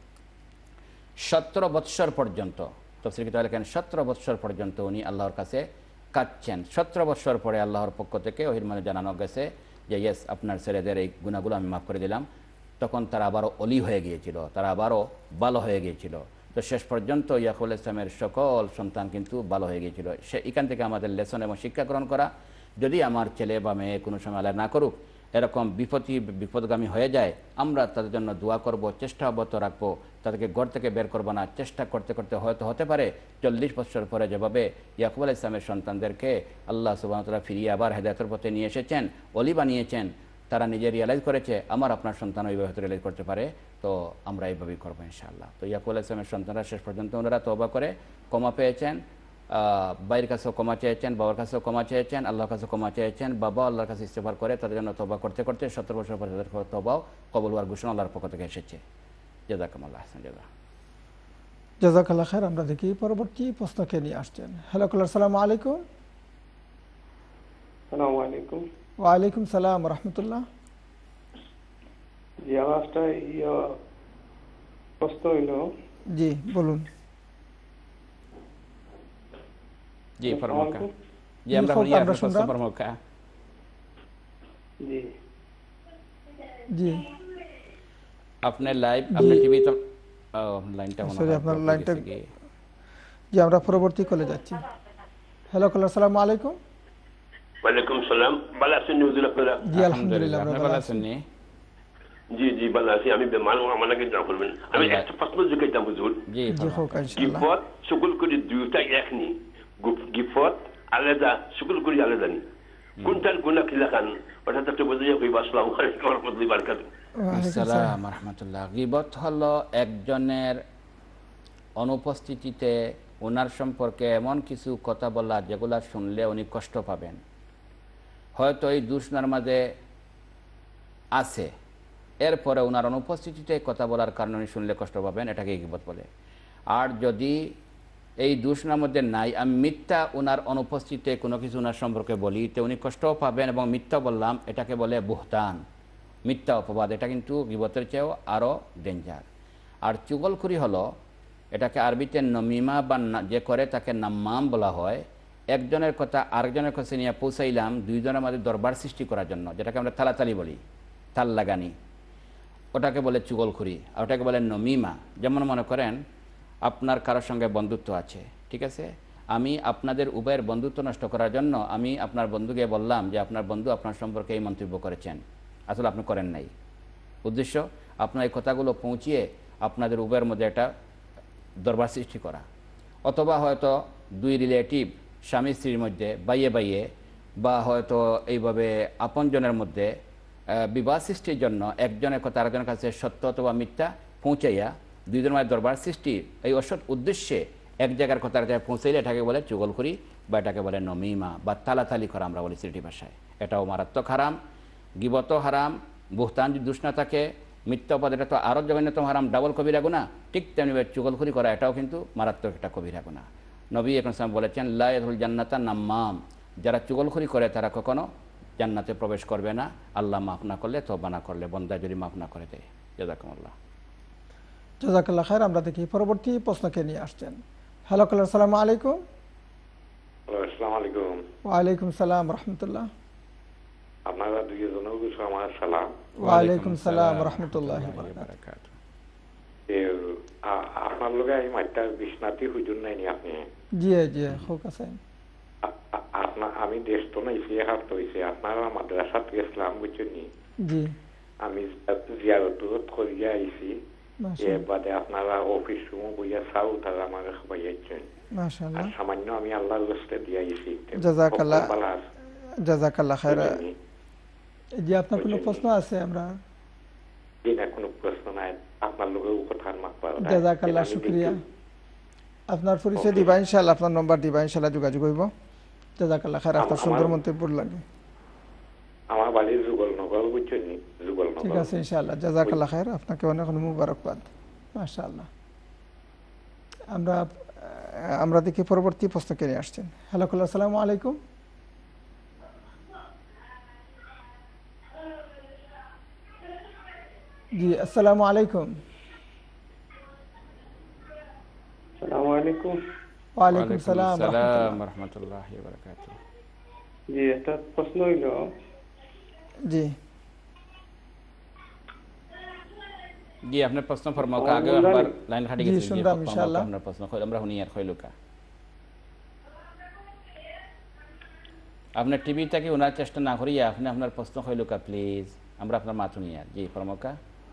17 বৎসর পর্যন্ত, তাফসীর কিতাবে লেখেন 17 বৎসর পর্যন্ত উনি আল্লাহর কাছে কাঁদছেন। 17 বৎসর পরে আল্লাহর পক্ষ থেকে ওহির মানে জানানো গেছে যে ইয়েস, আপনার ছেলেদের এই গুনাহগুলো আমি মাফ করে দিলাম। তখন তারা আবারও অলি হয়ে গিয়েছিল, তারা আবারও ভালো হয়ে গিয়েছিল। তো শেষ পর্যন্ত ইয়াকুব আলাইহিস সালামের সকল সন্তান কিন্তু ভালো হয়ে গিয়েছিল। এখান থেকে আমাদের লেসন এবং শিক্ষা গ্রহণ করা, যদি আমার ছেলে বা মেয়ে কোনো সময় আল্লাহ না করুক এরকম বিপদগামী হয়ে যায়, আমরা তাদের জন্য দোয়া করব, চেষ্টা অব্যাহত রাখবো, তাদেরকে ঘর থেকে বের করবো না। চেষ্টা করতে করতে হয়তো হতে পারে 40 বছর পরে যেভাবে ইয়াকুব আলাইহিস সালামের সন্তানদেরকে আল্লাহ সুবহানাহু ওয়া তাআলা ফিরিয়ে আবার হেদায়েতের পথে নিয়ে এসেছেন, অলি বানিয়েছেন, তারা নিজে রিয়েলাইজ করেছে আমার আপনার সন্তান ওইভাবে হয়তো রিয়েলাইজ করতে পারে, তো আমরা এইভাবেই করবো ইনশাআল্লাহ। তো ইয়াকুব আলাইহিস সালামের সন্তানরা শেষ পর্যন্ত ওনারা তওবা করে ক্ষমা পেয়েছেন, বাইরের কাছেও ক্ষমা চেয়েছেন, বাবার কাছেও ক্ষমা চেয়েছেন, আল্লাহর কাছেও ক্ষমা চেয়েছেন। বাবা আল্লাহর কাছে ইস্তেগফার করে তাদের জন্য তওবা করতে করতে 70 বছর পরে তাদের তওবাও কবুল হওয়ার ঘোষণা আল্লাহর পক্ষ থেকে এসেছে। জাযাকুমুল্লাহ আহসান জাযা। জাযাকাল্লাহ খাইর। আমরা দেখি পরবর্তী প্রশ্নকে নিয়ে আসছেন। হ্যালো কলার, আসসালামু আলাইকুম। আসসালামু আলাইকুম। ওয়ালাইকুম সালাম ওয়া রাহমাতুল্লাহ। জি, আওয়াজটা প্রশ্ন হইল। জি বলুন। জি ফরমাকা। জি আমরা প্রশ্ন ফরমাকা। জি জি আপনি লাইভ, আপনি টিভি তো লাইনটা মনে হয় আপনার লাইনটা। জি আমরা পরবর্তী কলে যাচ্ছি। হ্যালো কলার, আসসালামু আলাইকুম। ওয়ালাইকুম সালাম। ভালো আছেন হুজুর আপনারা? জি আলহামদুলিল্লাহ, আপনি ভালো আছেন? জি জি ভালো আছি। আমি বেমান, আমাকে জানা করবেন। আমি একটা প্রশ্ন জিজ্ঞাসা হুজুর। জি হোক ইনশাআল্লাহ। গিফট সকল করে দুইটা এক নি, গিফট আলাদা, সকল করে আলাদা নি, কোনটার গুনাহ কি লাগান ওটা তো বুঝিয়ে কইবা। আসসালামু আলাইকুম ওয়া রাহমাতুল্লাহি ওয়া বারাকাতুহু। আসসালাম ওয়া রাহমাতুল্লাহ। গীবত হলো একজনের অনুপস্থিতিতে ওনার সম্পর্কে এমন কিছু কথা বলা যেগুলা শুনলে উনি কষ্ট পাবেন, হয়তো এই দুশনার মাঝে আছে, এরপরে ওনার অনুপস্থিতিতে কথা বলার কারণে উনি শুনলে কষ্ট পাবেন, এটাকে গীবত বলে। আর যদি এই দুশনার মধ্যে নাই, আমি মিথ্যা ওনার অনুপস্থিতিতে কোনো কিছু ওনার সম্পর্কে বলি, তো উনি কষ্টও পাবেন এবং মিথ্যা বললাম, এটাকে বলে বুহতান, মিথ্যা অপবাদ। এটা কিন্তু গীবতের চেয়েও আরও ডেঞ্জার। আর চুগলখুরি হলো, এটাকে আরবিতে নমিমা বা যে করে তাকে নাম্মাম বলা হয়। একজনের কথা আরেকজনের কাছে নিয়ে পৌঁছাইলাম দুইজনের মাঝে দরবার সৃষ্টি করার জন্য, যেটাকে আমরা তালাতালি বলি, তাল লাগানি, ওটাকে বলে চুগলখুরি। আর ওটাকে বলে নমিমা। যেমন মনে করেন আপনার কারোর সঙ্গে বন্ধুত্ব আছে, ঠিক আছে, আমি আপনাদের উভয়ের বন্ধুত্ব নষ্ট করার জন্য আমি আপনার বন্ধুকে বললাম যে আপনার বন্ধু আপনার সম্পর্কে এই মন্তব্য করেছেন, আসলে আপনি করেন নাই। উদ্দেশ্য আপনার এই কথাগুলো পৌঁছিয়ে আপনাদের উভয়ের মধ্যে একটা দরবার সৃষ্টি করা। অথবা হয়তো দুই রিলেটিভ স্বামী স্ত্রীর মধ্যে বাইয়ে বাইয়ে বা হয়তো এইভাবে আপনজনের মধ্যে বিবাদ সৃষ্টির জন্য একজনের কথা আরেকজনের কাছে সত্য অথবা মিথ্যা পৌঁছাইয়া দুইজনের মধ্যে দরবার সৃষ্টি, এই অসৎ উদ্দেশ্যে এক জায়গার কথা আর জায়গায় পৌঁছাইলে এটাকে বলে চুগলখুরি বা এটাকে বলে নমিমা বা তালাতালি করা, আমরা বলি সিলেটি ভাষায়। এটাও মারাত্মক হারাম, গীবত হারাম, বুহতান যদি দুষ্ণা থাকে, মিথ্যা অপবাদ, এটা তো আরও জঘন্যতম হারাম, ডাবল কবিরা গুনাহ। ঠিক তেমনিভাবে চুগলখুরি করা এটাও কিন্তু মারাত্মক একটা কবিরা গুনাহ। নবী একরাম সাল্লাল্লাহু আলাইহি ওয়াসাল্লাম বলেছেন, লা ইয়াদখুলুল জান্নাতা নাম্মাম, যারা চুগলখুরি করে তারা কখনো জান্নাতে প্রবেশ করবে না, আল্লাহ মাফ না করলে, তওবা না করলে, বান্দা যদি মাফ না করে দেয়। জাযাকুমুল্লাহ। জাযাকাল্লাহ খাইর। আমরা দেখি পরবর্তী প্রশ্নকে নিয়ে আসছেন। হ্যালো কলার, আসসালামু আলাইকুম। আসসালামু আলাইকুম। ওয়ালাইকুম সালাম ওয়া রাহমাতুল্লাহ। আপনারা দুইজনকে আমার সালাম। ওয়ালাইকুম সালাম ওয়া রাহমাতুল্লাহি ওয়া বারাকাতুহু। আপনার লগে এই মাইটা বিশনাতি হুজুর নাই নি আপনি? জি জি হোক আছে। আমি দেশ তো নাই সে হাত হইছে, আপনারা মাদ্রাসাতে ইসলাম বুঝছেন নি? জি আমি জিয়ারত করিয়া আইছি, এর বাদে আপনারা অফিস রুমে বইয়া চাও, তারা আমার খাবাইয়াছেন মাশাআল্লাহ। আর সামান্য আমি আল্লাহর রাস্তায় দিয়ে আইছি। জাযাকাল্লাহ, জাযাকাল্লাহ খাইর। জি আপনার কোনো প্রশ্ন আছে? আমরা না কোনো প্রশ্ন নাই, আপনার লোকেও কথা মাকবার। জাযাকাল্লাহ, শুকরিয়া। আপনার পরিচয় দিবা ইনশাআল্লাহ, আপনার নম্বর দিবা ইনশাআল্লাহ, যোগাযোগ হইব। জাযাকাল্লাহ খাইর, আপনার সুন্দর মন্তব্য লাগে। আমার বাড়ি যুগলনগর বুঝছেন নি? যুগলনগর। ঠিক আছে ইনশাআল্লাহ, জাযাকাল্লাহ খাইর, আপনাকে অনেক অনেক মুবারকবাদ। মাশাআল্লাহ। আমরা দেখি পরবর্তী প্রশ্নকে নিয়ে আসছেন। হ্যালো কলার, আসসালামু আলাইকুম। জি আসসালামু আলাইকুম। আসসালামু আলাইকুম। ওয়ালাইকুম সালাম ওয়া রাহমাতুল্লাহি ওয়া বারাকাতুহু। জি একটা প্রশ্ন হইল। জি জি আপনার প্রশ্ন ফরমাও। আগে একবার লাইন কাটি গেছে। জি শুনলাম ইনশাআল্লাহ। আপনার প্রশ্ন কই আমরা শুনি আর কইলুকা। আপনার টিভিটাকে ওনার চেষ্টা না করিয়া আপনি আপনার প্রশ্ন কইলুকা প্লিজ, আমরা আপনার মাত শুনি আর। জি ফরমাওকা।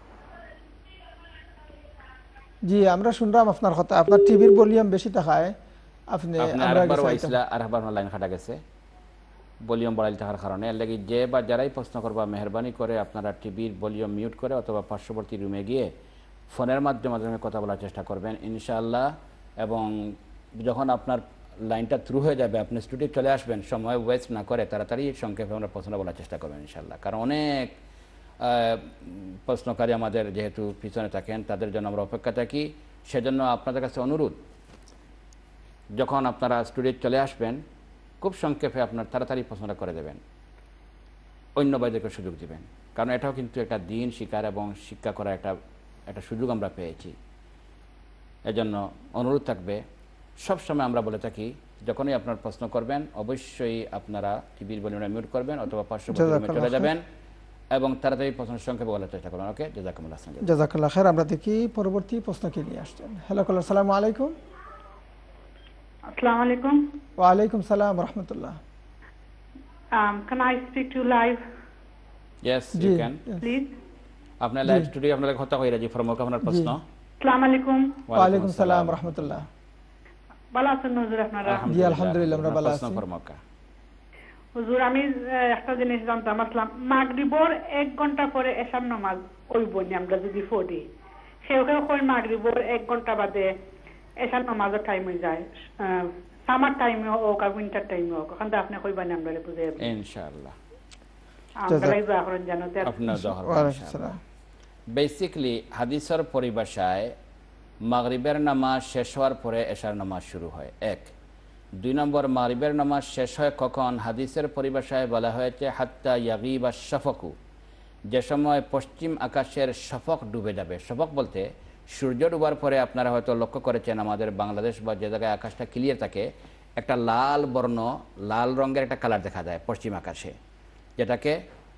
জি আমরা শুনলাম আপনার কথা, আপনার টিভির ভলিউম বেশি দেখায়। আপনি আরেকবার ওয়াইসলা আর একবার লাইন কাটা গেছে। ভলিউম বাড়াইতে থাকার কারণে। এর লাগি যে বা যারাই প্রশ্ন করবা মেহরবানি করে আপনারা টিভির ভলিউম মিউট করে অথবা পার্শ্ববর্তী রুমে গিয়ে ফোনের মাধ্যমে কথা বলার চেষ্টা করবেন ইনশাআল্লাহ। এবং যখন আপনার লাইনটা থ্রু হয়ে যাবে আপনি স্টুডিও চলে আসবেন, সময় ওয়েস্ট না করে তাড়াতাড়ি সংক্ষেপে আমরা প্রশ্ন বলার চেষ্টা করবেন ইনশাআল্লাহ। কারণ অনেক প্রশ্নকারী আমাদের যেহেতু পিছনে থাকেন তাদের জন্য আমরা অপেক্ষা থাকি। সেজন্য আপনাদের কাছে অনুরোধ, যখন আপনারা স্টুডিও চলে আসবেন খুব সংক্ষেপে আপনার তাড়াতাড়ি প্রশ্নটা করে দেবেন, অন্য ভাইদেরকে সুযোগ দিবেন। কারণ এটাও কিন্তু একটা দিন শিকার এবং শিক্ষা করার একটা সুযোগ আমরা পেয়েছি। এজন্য অনুরোধ থাকবে, সবসময় আমরা বলে থাকি যখনই আপনার প্রশ্ন করবেন অবশ্যই আপনারা টিভির ভলিউমটা মিউট করবেন অথবা পার্শ্ববর্তী রুমে চলে যাবেন এবং তাড়াতাড়ি প্রশ্ন সংক্ষেপে বলার চেষ্টা করবেন। ওকে, জাযাকুমুল্লাহ খাইর। জাযাকাল্লাহ খাইর। আমরা দেখি পরবর্তী প্রশ্নকে নিয়ে আসছেন। হ্যালো কলার, আসসালামু আলাইকুম। Assalamu alaikum. ওয়া আলাইকুম সালাম ওয়া রাহমাতুল্লাহ। Can I speak to you live? Yes, you can. Please. আপনার লাইভ স্টুডিও আপনাদের কথা কইরা জি ফরমাক আপনার প্রশ্ন। Assalamu alaikum. ওয়া আলাইকুম সালাম ওয়া রাহমাতুল্লাহ। ভালো আছেন হুজুর আপনারা? জি আলহামদুলিল্লাহ আমরা ভালো আছি। প্রশ্ন ফরমাক। হুজুর আমি একটা জিনিস জানতাম, আসলাম মাগরিবর 1 ঘন্টা পরে এশার নামাজ হইব নি আমরা যদি পড়ি, সেও কই মাগরিবর 1 ঘন্টা বাদে এশার নামাজের টাইম হয়ে যায়, সামার টাইমে হোক আর উইন্টার টাইমে হোক, ওখান থেকে আপনি কইবেন আমরা বুঝে ইনশাআল্লাহ। আমরা জাহরন জানাতে আপনার জাহরন বেসিক্যালি হাদিসের পরিভাষায় মাগরিবের নামাজ শেষ হওয়ার পরে এশার নামাজ শুরু হয়। 1 2 নম্বর, মাগরিবের নামাজ শেষ হয় কখন? হাদিসের পরিভাষায় বলা হয়েছে হাত্তা ইয়াগিবা শাফাকু, যে সময় পশ্চিম আকাশের শফক ডুবে যাবে। শফক বলতে সূর্য ডুবার পরে আপনারা হয়তো লক্ষ্য করেছেন আমাদের বাংলাদেশ বা যে জায়গায় আকাশটা ক্লিয়ার থাকে একটা লাল বর্ণ, লাল রঙের একটা কালার দেখা যায় পশ্চিম আকাশে, যেটাকে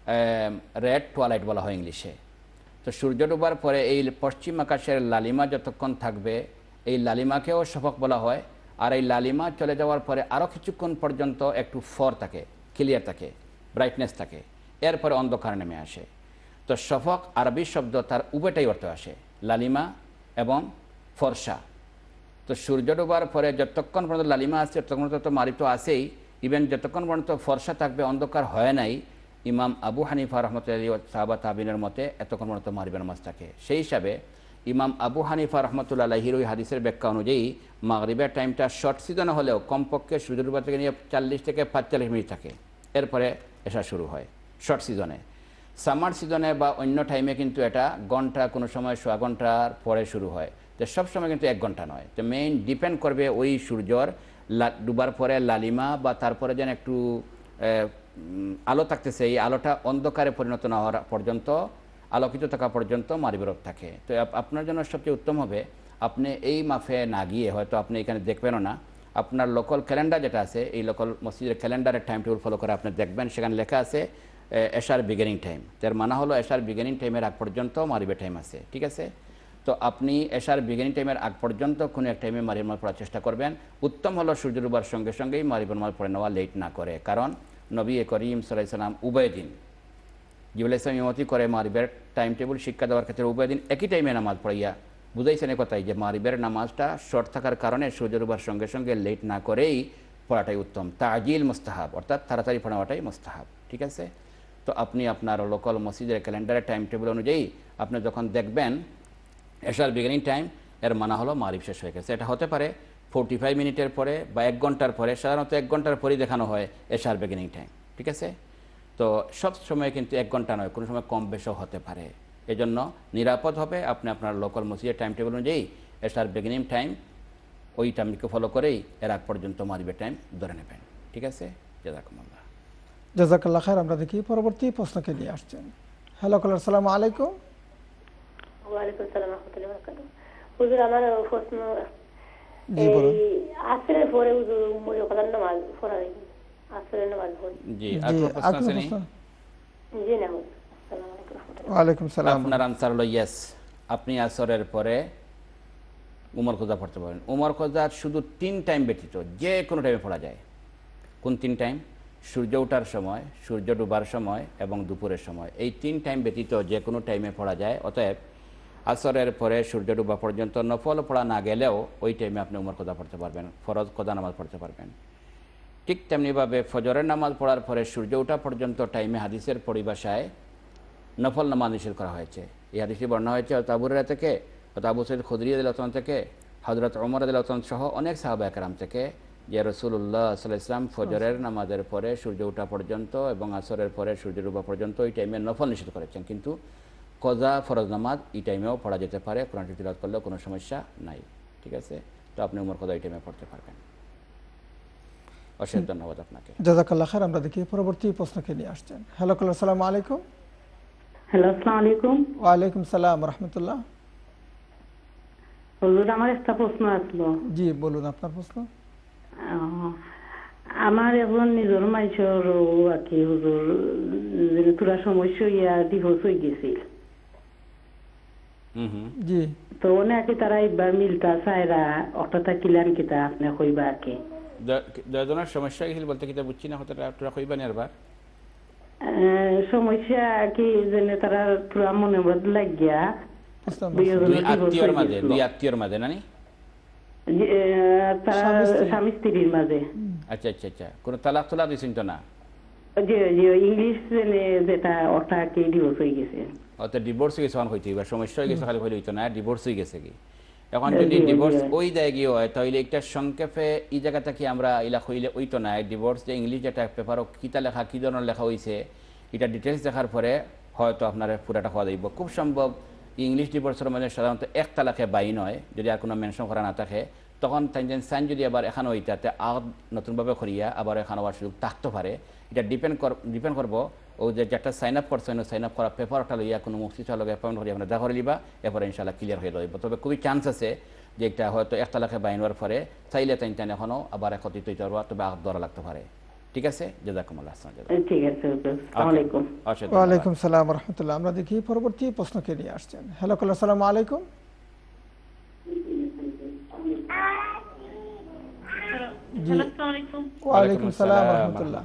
রেড টুয়ালাইট বলা হয় ইংলিশে। তো সূর্য ডুবার পরে এই পশ্চিম আকাশের লালিমা যতক্ষণ থাকবে এই লালিমাকেও শফক বলা হয়। আর এই লালিমা চলে যাওয়ার পরে আরও কিছুক্ষণ পর্যন্ত একটু ফর থাকে, ক্লিয়ার থাকে, ব্রাইটনেস থাকে, এরপরে অন্ধকার নেমে আসে। তো শফক আরবি শব্দ, তার উভয়টাই অর্থ আসে, লালিমা এবং ফর্সা। তো সূর্য ডোবার পরে যতক্ষণ পর্যন্ত লালিমা আসছে ততক্ষণ তো মাগরিব তো আসেই, ইভেন যতক্ষণ পর্যন্ত ফর্সা থাকবে, অন্ধকার হয় নাই, ইমাম আবু হানিফা রহমতুল্লাহ সাহাবা তাবিনের মতে এতক্ষণ পর্যন্ত মাগরিবের নামাজ থাকে। সেই হিসাবে ইমাম আবু হানিফা রহমতুল্লাহ আলাইহির ওই হাদিসের ব্যাখ্যা অনুযায়ী মাগরিবের টাইমটা শর্ট সিজনে হলেও কমপক্ষে সূর্য ডোবা থেকে নিয়ে 40 থেকে 45 মিনিট থাকে, এরপরে এসা শুরু হয় শর্ট সিজনে। সামার সিজনে বা অন্য টাইমে কিন্তু এটা ঘন্টা, কোনো সময় 1/4 ঘন্টার পরে শুরু হয়। তো সবসময় কিন্তু 1 ঘন্টা নয়। তো মেইন ডিপেন্ড করবে ওই সূর্যর ডুবার পরে লালিমা বা তারপরে যেন একটু আলো থাকতেছে, এই আলোটা অন্ধকারে পরিণত না হওয়ার পর্যন্ত, আলোকিত থাকা পর্যন্ত মাগরিবের ওয়াক্ত থাকে। তো আপনার জন্য সবচেয়ে উত্তম হবে আপনি এই মাফে না গিয়ে, হয়তো আপনি এখানে দেখবেনও না, আপনার লোকাল ক্যালেন্ডার যেটা আছে এই লোকাল মসজিদের ক্যালেন্ডারের টাইম টেবিল ফলো করে আপনি দেখবেন, সেখানে লেখা আছে এশার বিগিনিং টাইম। তার মানে হলো এশার বিগিনিং টাইমের আগ পর্যন্ত মাগরিবের টাইম আছে, ঠিক আছে? তো আপনি এশার বিগিনিং টাইমের আগ পর্যন্ত কোনো এক টাইমে মাগরিবের নামাজ পড়ার চেষ্টা করবেন। উত্তম হলো সূর্য ডুবার সঙ্গে সঙ্গেই মাগরিবের নামাজ পড়ে নেওয়া, লেট না করে। কারণ নবী করিম সাল্লাল্লাহু আলাইহি ওয়াসাল্লাম উভয় দিন জিবরাইল ইসলাম ইমামতি করে মাগরিবের টাইম টেবিল শিক্ষা দেওয়ার ক্ষেত্রে উভয় দিন একই টাইমে নামাজ পড়াইয়া বুঝাইছেন কথাই যে মাগরিবের নামাজটা শর্ট থাকার কারণে সূর্য ডুবার সঙ্গে সঙ্গে লেট না করেই পড়াটাই উত্তম। তাজিল মুস্তাহাব, অর্থাৎ তাড়াতাড়ি পড়াটাই মুস্তাহাব, ঠিক আছে? তো আপনি আপনার লোকাল মসজিদের ক্যালেন্ডারের টাইম টেবিল অনুযায়ী আপনি যখন দেখবেন এশার বিগিনিং টাইম, এর মানা হলো মাগরিব শেষ হয়ে গেছে। এটা হতে পারে 45 মিনিটের পরে বা 1 ঘন্টার পরে, সাধারণত 1 ঘন্টার পরেই দেখানো হয় এশার বিগিনিং টাইম, ঠিক আছে? তো সব সময় কিন্তু 1 ঘন্টা নয়, কোনো সময় কম বেশও হতে পারে। এজন্য নিরাপদ হবে আপনি আপনার লোকাল মসজিদের টাইম টেবিল অনুযায়ী এশার বিগিনিং টাইম ওই টাইমকে ফলো করেই এর আগ পর্যন্ত মাগরিবের টাইম ধরে নেবেন, ঠিক আছে? জাযাকুমুল্লাহ। জাযাকাল্লাহ খাইর। আমরা দেখি পরবর্তী প্রশ্নকে নিয়ে আসছেন। হ্যালো কলার, আসসালামু আলাইকুম। ওয়া আলাইকুম আসসালাম ওয়া রাহমাতুল্লাহি ওয়া বারাকাতুহু। হুজুর আমার প্রশ্ন, জি বলুন। আসরের পরে হুজুর মুরকাদার নামাজ পড়া হয়, আসরের নামাজ পড়ি। জি, আপনার প্রশ্ন আছে নি? জি না হুজুর। আসসালামু আলাইকুম। ওয়া আলাইকুম সালাম। আপনার আনসার হলো ইয়েস, আপনি আসরের পরে উমর কজা পড়তে পারেন। উমর কজা শুধু 3 টাইম ব্যতীত যে কোনো টাইমে পড়া যায়। কোন 3 টাইম? সূর্য ওঠার সময়, সূর্য ডুবার সময় এবং দুপুরের সময়। এই 3 টাইম ব্যতীত যে কোনো টাইমে পড়া যায়। অতএব আসরের পরে সূর্য ডুবা পর্যন্ত নফল পড়া না গেলেও ওই টাইমে আপনি উমর কজা পড়তে পারবেন, ফরজ কজা নামাজ পড়তে পারবেন। ঠিক তেমনিভাবে ফজরের নামাজ পড়ার পরে সূর্য ওঠা পর্যন্ত টাইমে হাদিসের পরিভাষায় নফল নামাজ নিষেধ করা হয়েছে। এই হাদিসটি বর্ণনা হয়েছে আবু হুরায়রা থেকে, আবু সাঈদ খুদরী রাদিয়াল্লাহু আনহু থেকে, হযরত ওমর রাদিয়াল্লাহু আনহু সহ অনেক সাহাবা একরাম থেকে যে রাসূলুল্লাহ সাল্লাল্লাহু আলাইহি ওয়াসাল্লাম ফজরের নামাজের পরে সূর্য ওঠা পর্যন্ত এবং আসরের পরে সূর্য ডোবা পর্যন্ত এই টাইমে নফল নিষেধ করেছেন, কিন্তু কজা ফরজ নামাজ এই টাইমেও পড়া যেতে পারে, কোরআন তিলাওয়াত করলেও কোনো সমস্যা নাই। ঠিক আছে, তো আপনি উমর কজা এই টাইমে পড়তে পারবেন। অশেষ ধন্যবাদ আপনাকে। জাযাকাল্লাহ খাইর। আমরা দেখি পরবর্তী প্রশ্নকে নিয়ে আসছেন। হ্যালো কলার, আসসালামু আলাইকুম। হ্যালো, আসসালামু আলাইকুম। ওয়ালাইকুম সালাম রাহমাতুল্লাহ। হুজুর, আমার একটা প্রশ্ন আসলো। জি বলুন আপনার প্রশ্ন। আমার এখন নিজের মাইসর আর কি হুজুর পুরা সমস্যা ইয়া ডিভোর্স হয়ে গেছিল। জি, তো অনেকে তারা একবার মিলতা চাইরা অটা থাকিলাম কিতা আপনি কইবা কি দয়জনের সমস্যা গেছিল বলতে কিতা বুঝছি না, হয়তো তোরা কইবা না আরবার। সমস্যা কি জেনে তারা পুরা মনে মধ্যে লাগিয়া দুই আত্মীয়র মাঝে নানি তারা স্বামী স্ত্রীর মাঝে। আচ্ছা আচ্ছা আচ্ছা, কোনো তালাক তোলা দিয়েছেন তো না? যে ইংলিশ যেটা ওটা কি ডিভোর্স হয়ে গেছে। অত ডিভোর্স হয়ে গেছে, হইতে এবার সমস্যা হয়ে গেছে, খালি হইলে হইতো না, ডিভোর্স হয়ে গেছে কি। এখন যদি ডিভোর্স ওই দেয় গিয়ে হয় তাহলে একটা সংক্ষেপে এই জায়গাটা কি আমরা ইলা হইলে ওইতো না, ডিভোর্স যে ইংলিশ যেটা পেপারও কিতা লেখা কী ধরনের লেখা হয়েছে এটা ডিটেলস দেখার পরে হয়তো আপনার পুরাটা হওয়া যাইব। খুব সম্ভব ইংলিশ ডিভোর্সের মধ্যে সাধারণত এক তালাকে বাইন হয়, যদি আর কোনো মেনশন করা না থাকে, তখন তাই সাইন যদি আবার এখানে ওইটাতে আর নতুনভাবে করিয়া আবার এখানে হওয়ার সুযোগ থাকতে পারে। এটা ডিপেন্ড করবো ও যেটা সাইন আপ করছেন সাইন আপ করা পেপারটা লইয়া কোনো মুফতির লগে অ্যাপয়েন্ট করিয়া আপনার দেখা করে লিবা, এরপরে ইনশাল্লাহ ক্লিয়ার হয়ে যাইব। তবে খুবই চান্স আছে যে এটা হয়তো এক তালাকে বাইন হওয়ার পরে চাইলে তাই টাইন এখনও আবার একত্রিত হইতে পারবো, তবে আগ ধরা লাগতে পারে। ঠিক আছে, জাযাকুমুল্লাহ। ঠিক আছে, আসসালামু আলাইকুম। ওয়ালাইকুম সালাম রাহমাতুল্লাহ। আমরা দেখি পরবর্তী প্রশ্নকে নিয়ে আসছেন। হ্যালো কলার, আসসালামু আলাইকুম। ওয়ালাইকুম সালাম রাহমাতুল্লাহ।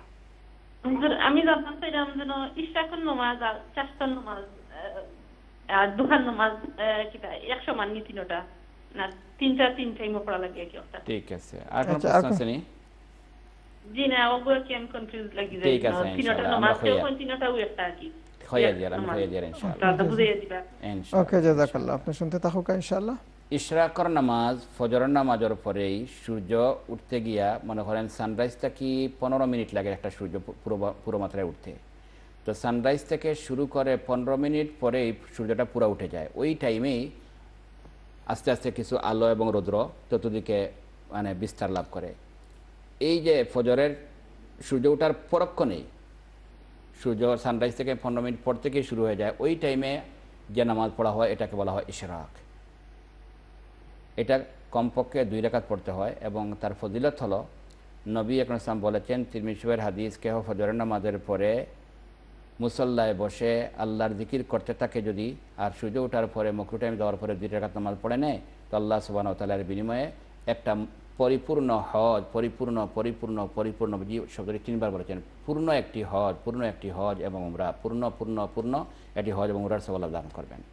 আমি জানতাম চাইলাম যেন ইশরাকুন নামাজ আর চারটার নামাজ আর দুহার নামাজ কিটা একশো মানি তিনটা না তিনটা টাইমে পড়া লাগে কি একটা। ঠিক আছে, আর কোন প্রশ্ন আছে নি? জি না, ওগুলো কি আমি কনফিউজ লাগি যায়। ঠিক আছে, তিনটা নামাজ কোন তিনটাও একটা কি হইয়া যায়, আমি হইয়া যায় ইনশাআল্লাহ। বুঝিয়ে দিবা ইনশাআল্লাহ। ওকে, জাযাকাল্লাহ। আপনি শুনতে থাকুন ইনশাআল্লাহ। ইশরাকর নামাজ ফজরের নামাজের পরেই সূর্য উঠতে গিয়া মনে করেন সানরাইজ থেকে 15 মিনিট লাগে একটা সূর্য পুরো মাত্রায় উঠতে। তো সানরাইজ থেকে শুরু করে 15 মিনিট পরেই সূর্যটা পুরো উঠে যায়। ওই টাইমেই আস্তে আস্তে কিছু আলো এবং রৌদ্র চতুর্দিকে মানে বিস্তার লাভ করে। এই যে ফজরের সূর্য ওঠার পরক্ষণেই সূর্য সানরাইজ থেকে 15 মিনিট পর থেকেই শুরু হয়ে যায়, ওই টাইমে যে নামাজ পড়া হয় এটাকে বলা হয় ইশরাক। এটা কমপক্ষে 2 রাকাত পড়তে হয় এবং তার ফজিলত হলো নবী আকরাম সাল্লাল্লাহু আলাইহি ওয়াসাল্লাম বলেছেন, তিরমিজি শরীফের হাদিস, কেহ ফজরের নামাজের পরে মুসল্লায় বসে আল্লাহর জিকির করতে থাকে যদি, আর সূর্য ওঠার পরে মকরু টাইম যাওয়ার পরে 2 রাকাত নামাজ পড়ে নেয়, তো আল্লাহ সুবহানাহু ওয়া তাআলার বিনিময়ে একটা পরিপূর্ণ হজ, পরিপূর্ণ শব্দটি 3 বার বলেছেন, পূর্ণ একটি হজ এবং উমরা, পূর্ণ একটি হজ এবং উমরার সওয়াব দান করবেন।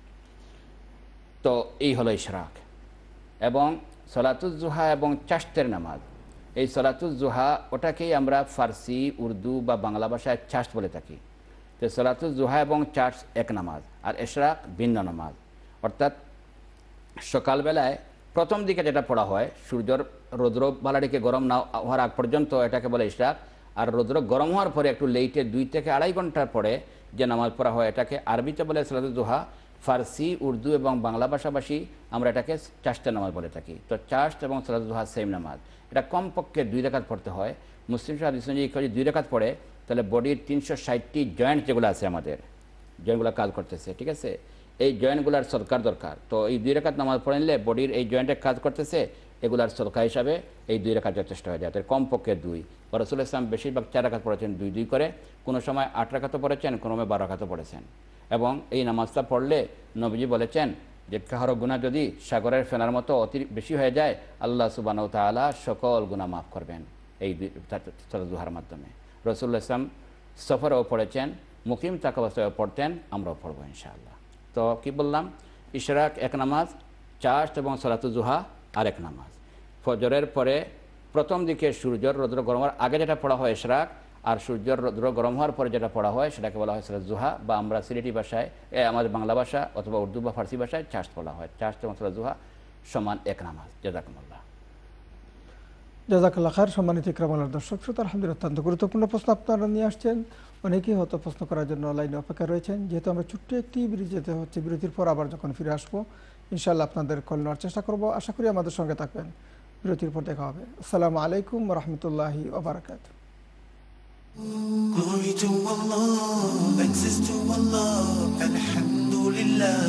তো এই হলো ইশরাক। এবং সলাতুজ জুহা এবং চাশতের নামাজ, এই সলাতুজ জুহা ওটাকেই আমরা ফার্সি, উর্দু বা বাংলা ভাষায় চাষ্ট বলে থাকি। তো সলাতুজ জুহা এবং চাশ এক নামাজ, আর ইশরাক ভিন্ন নামাজ। অর্থাৎ সকালবেলায় প্রথম দিকে যেটা পড়া হয়, সূর্যর রৌদ্র বালাডিকে গরম না হওয়ার আগ পর্যন্ত এটাকে বলে ইশরাক, আর রৌদ্র গরম হওয়ার পরে একটু লেটে 2 থেকে 2.5 ঘন্টার পরে যে নামাজ পড়া হয় এটাকে আরবিতে বলে সলাতুজ জুহা, ফার্সি, উর্দু এবং বাংলা ভাষাভাষী আমরা এটাকে চাশতের নামাজ বলে থাকি। তো চাশত এবং সলাতুজ জুহা সেম নামাজ, এটা কমপক্ষে 2 রাকাত পড়তে হয়। মুসলিম হাদিস অনুযায়ী যদি 2 রাকাত পড়ে তাহলে বডির 360টি জয়েন্ট যেগুলো আছে আমাদের, জয়েন্টগুলো কাজ করতেছে, ঠিক আছে, এই জয়েন্টগুলোর সদকার দরকার। তো এই 2 রাকাত নামাজ পড়ে নিলে বডির এই জয়েন্টে কাজ করতেছে, এগুলার সদকা হিসাবে এই 2 রাকাত যথেষ্ট হয়ে যায়। কমপক্ষে 2। রাসূল ইসলাম বেশিরভাগ 4 রাকাত পড়েছেন, 2 করে, কোনো সময় 8 রাকাতও পড়েছেন, কোনো সময় 12 রাকাতও পড়েছেন। এবং এই নামাজটা পড়লে নবীজি বলেছেন যে কাহারো গুনাহ যদি সাগরের ফেনার মতো অতি বেশি হয়ে যায়, আল্লাহ সুবহানাহু ওয়া তাআলা সকল গুনাহ মাফ করবেন এই দুহার মাধ্যমে। রাসূলুল্লাহ ইসলাম সফরেও পড়েছেন, মুকিম থাকা অবস্থায় পড়তেন, আমরাও পড়বো ইনশাআল্লাহ। তো কি বললাম, ইশরাক এক নামাজ, চাশত এবং সলাতুজ জুহা আরেক নামাজ। ফজরের পরে প্রথম দিকে সূর্যের রৌদ্র গরম হওয়ার আগে যেটা পড়া হয় ইশরাক, আর সূর্যের রৌদ্র গরম হওয়ার পরে যেটা পড়া হয় সেটাকে বলা হয় সালাত জুহা, বা আমরা সিলেটি ভাষায় আমাদের বাংলা ভাষা অথবা উর্দু বা ফার্সি ভাষায় চার্জ বলা হয়। চার্জ এবং সালাত জুহা সমান এক নামাজ। জাযাকুমুল্লাহ। জাযাকাল্লাহ খায়ের। সম্মানিত ইকরামুল্লাহ দর্শক শ্রোতা, আলহামদুলিল্লাহ অত্যন্ত গুরুত্বপূর্ণ প্রশ্ন আপনারা নিয়ে আসছেন। অনেকেই হয়তো প্রশ্ন করার জন্য লাইনে অপেক্ষা রয়েছেন। যেহেতু আমরা ছোট্ট একটি বিরতি যেতে হচ্ছে, বিরতির পর আবার যখন ফিরে আসবো ইনশাআল্লাহ আপনাদের কল নেওয়ার চেষ্টা করব। আশা করি আমাদের সঙ্গে থাকবেন। বিরতির পর দেখা হবে। আসসালামু আলাইকুম ওয়া রাহমাতুল্লাহি ওয়া বারাকাতুহু। Glory to Allah, access to Allah, alhamdulillah.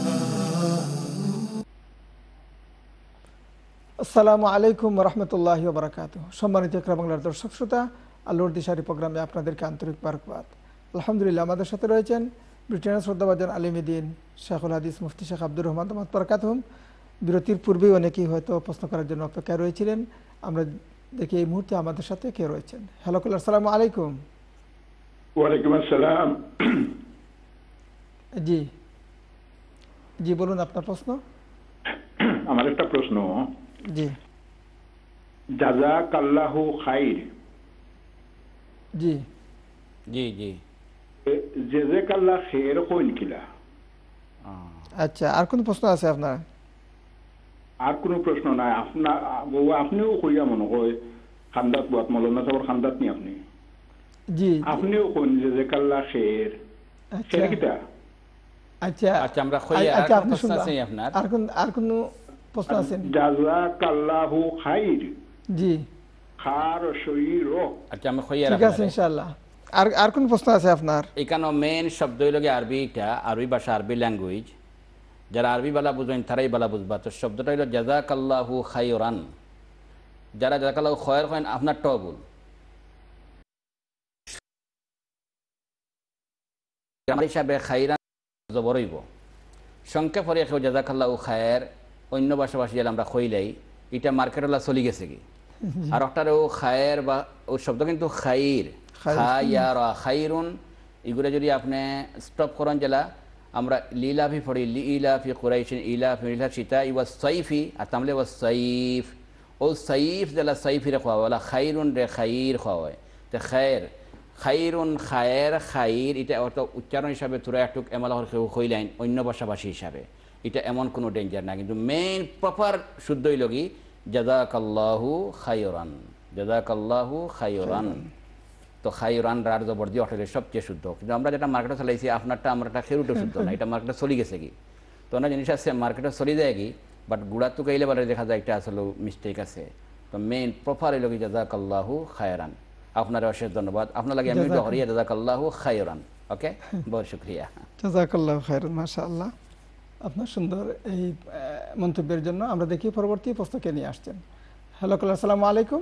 আসসালামু আলাইকুম ওয়া রাহমাতুল্লাহি ওয়া বারাকাতুহু। সম্মানিত ইকরা বাংলার দর্শক শ্রোতা, আলোর দিশারি প্রোগ্রামে আপনাদেরকে আন্তরিক বারকবাত। আলহামদুলিল্লাহ আমাদের সাথে রয়েছেন ব্রিটেনের শ্রদ্ধাভাজন আলিমুদ্দিন শেখুল হাদিস মুফতি শেখ আব্দুর রহমান দামাত বারাকাতুহুম। বিরতির পূর্বেই অনেকেই হয়তো প্রশ্ন করার জন্য অপেক্ষায় রয়েছিলেন। আমরা দেখি এই মুহূর্তে আমাদের সাথে কে রয়েছেন। হ্যালো কলার, আসসালামু আলাইকুম। ওয়ালাইকুম আসসালাম। জি জি বলুন আপনার প্রশ্ন। আমার একটা প্রশ্ন। জি জাযাকাল্লাহু খাইর। জি জি জি জাযাকাল্লাহ খাইর কইন কিলা? আচ্ছা, আর কোন প্রশ্ন আছে আপনার? আর কোনো প্রশ্ন নাই। আপনিও কইয়া মনে কয় খান্দাত বাত মৌলানা সাহেবের খান্দাত নি আপনি? জি আপনিও কইন জাযাকাল্লাহ খাইর। আচ্ছা কিটা? আচ্ছা আচ্ছা আমরা কইয়া আচ্ছা, আর আপনি প্রশ্ন শুনবেন। আছে আপনার? আর কোন প্রশ্ন আছে? জাযাকাল্লাহু খাইর। জি খার শরীর। আচ্ছা আমি কইয়া ঠিক আছে ইনশাআল্লাহ। আর কোন প্রশ্ন আছে আপনার? এখানে মেন শব্দ হইল গিয়ে আরবিটা, আরবি ভাষা, আরবি ল্যাঙ্গুয়েজ। যারা আরবি বালা বুঝবেন তারাই বালা বুঝবা। তো শব্দটা হইল জাযাকাল্লাহু খায়রান। যারা জাযাকাল্লাহু খায়র হয় আপনার টবুল আমার হিসাবে খাইরান জবর হইব। সংক্ষেপ করে কেউ জাযাকাল্লাহু খায়র, অন্য ভাষাভাষী যেটা আমরা কইলাই এটা মার্কেটওয়ালা চলি গেছে কি। আর একটার ও খায়ের বা ও শব্দ কিন্তু খাইর, খায়ারা, খাইরুন, এগুলো যদি আপনি স্টপ করেন জেলা আমরা লীলাফি পড়ি, লিলাফি কুরাইশিন ইলাফি ইলা সীতা ইওয়াস সাইফি, আর তামলে ওয়াস সাইফ, ও সাইফ জেলা সাইফিরে খাওয়া বলা, খাইরুন রে খাইর খাওয়া হয়। তো খায়ের, খাইরুন, খায়ের, খাইর এটা অর্থ উচ্চারণ হিসাবে তোরা একটু এমালাহর কেউ কইলাইন অন্য ভাষাভাষী হিসাবে, এটা এমন কোনো ডেঞ্জার না। কিন্তু মেইন প্রপার শুদ্ধ হইল কি জাযাকাল্লাহু খায়রান, জাযাকাল্লাহু খায়রান। তো খায়রান রার জবর দিয়ে অর্থ সবচেয়ে শুদ্ধ। কিন্তু আমরা যেটা মার্কেটে চালাইছি আপনারটা আমারটা খেরুটো শুদ্ধ না, এটা মার্কেটে চলি গেছে কি। তো অনেক জিনিস আছে মার্কেটে চলি যায় কি, বাট গুড়া তো গাইলে বারে দেখা যায় একটা আসলে মিস্টেক আছে। তো মেইন প্রপার হইল কি জাযাকাল্লাহু খায়রান। আপনার অশেষ ধন্যবাদ। আপনার লাগে আমি দহরিয়া জাযাকাল্লাহু খায়রান। ওকে, বহুত শুকরিয়া। জাযাকাল্লাহু খায়রান, মাশাআল্লাহ আপনার সুন্দর এই মন্তব্যের জন্য। আমরা দেখি পরবর্তী প্রশ্নকে নিয়ে আসছেন। হ্যালো কলার, আসসালামু আলাইকুম।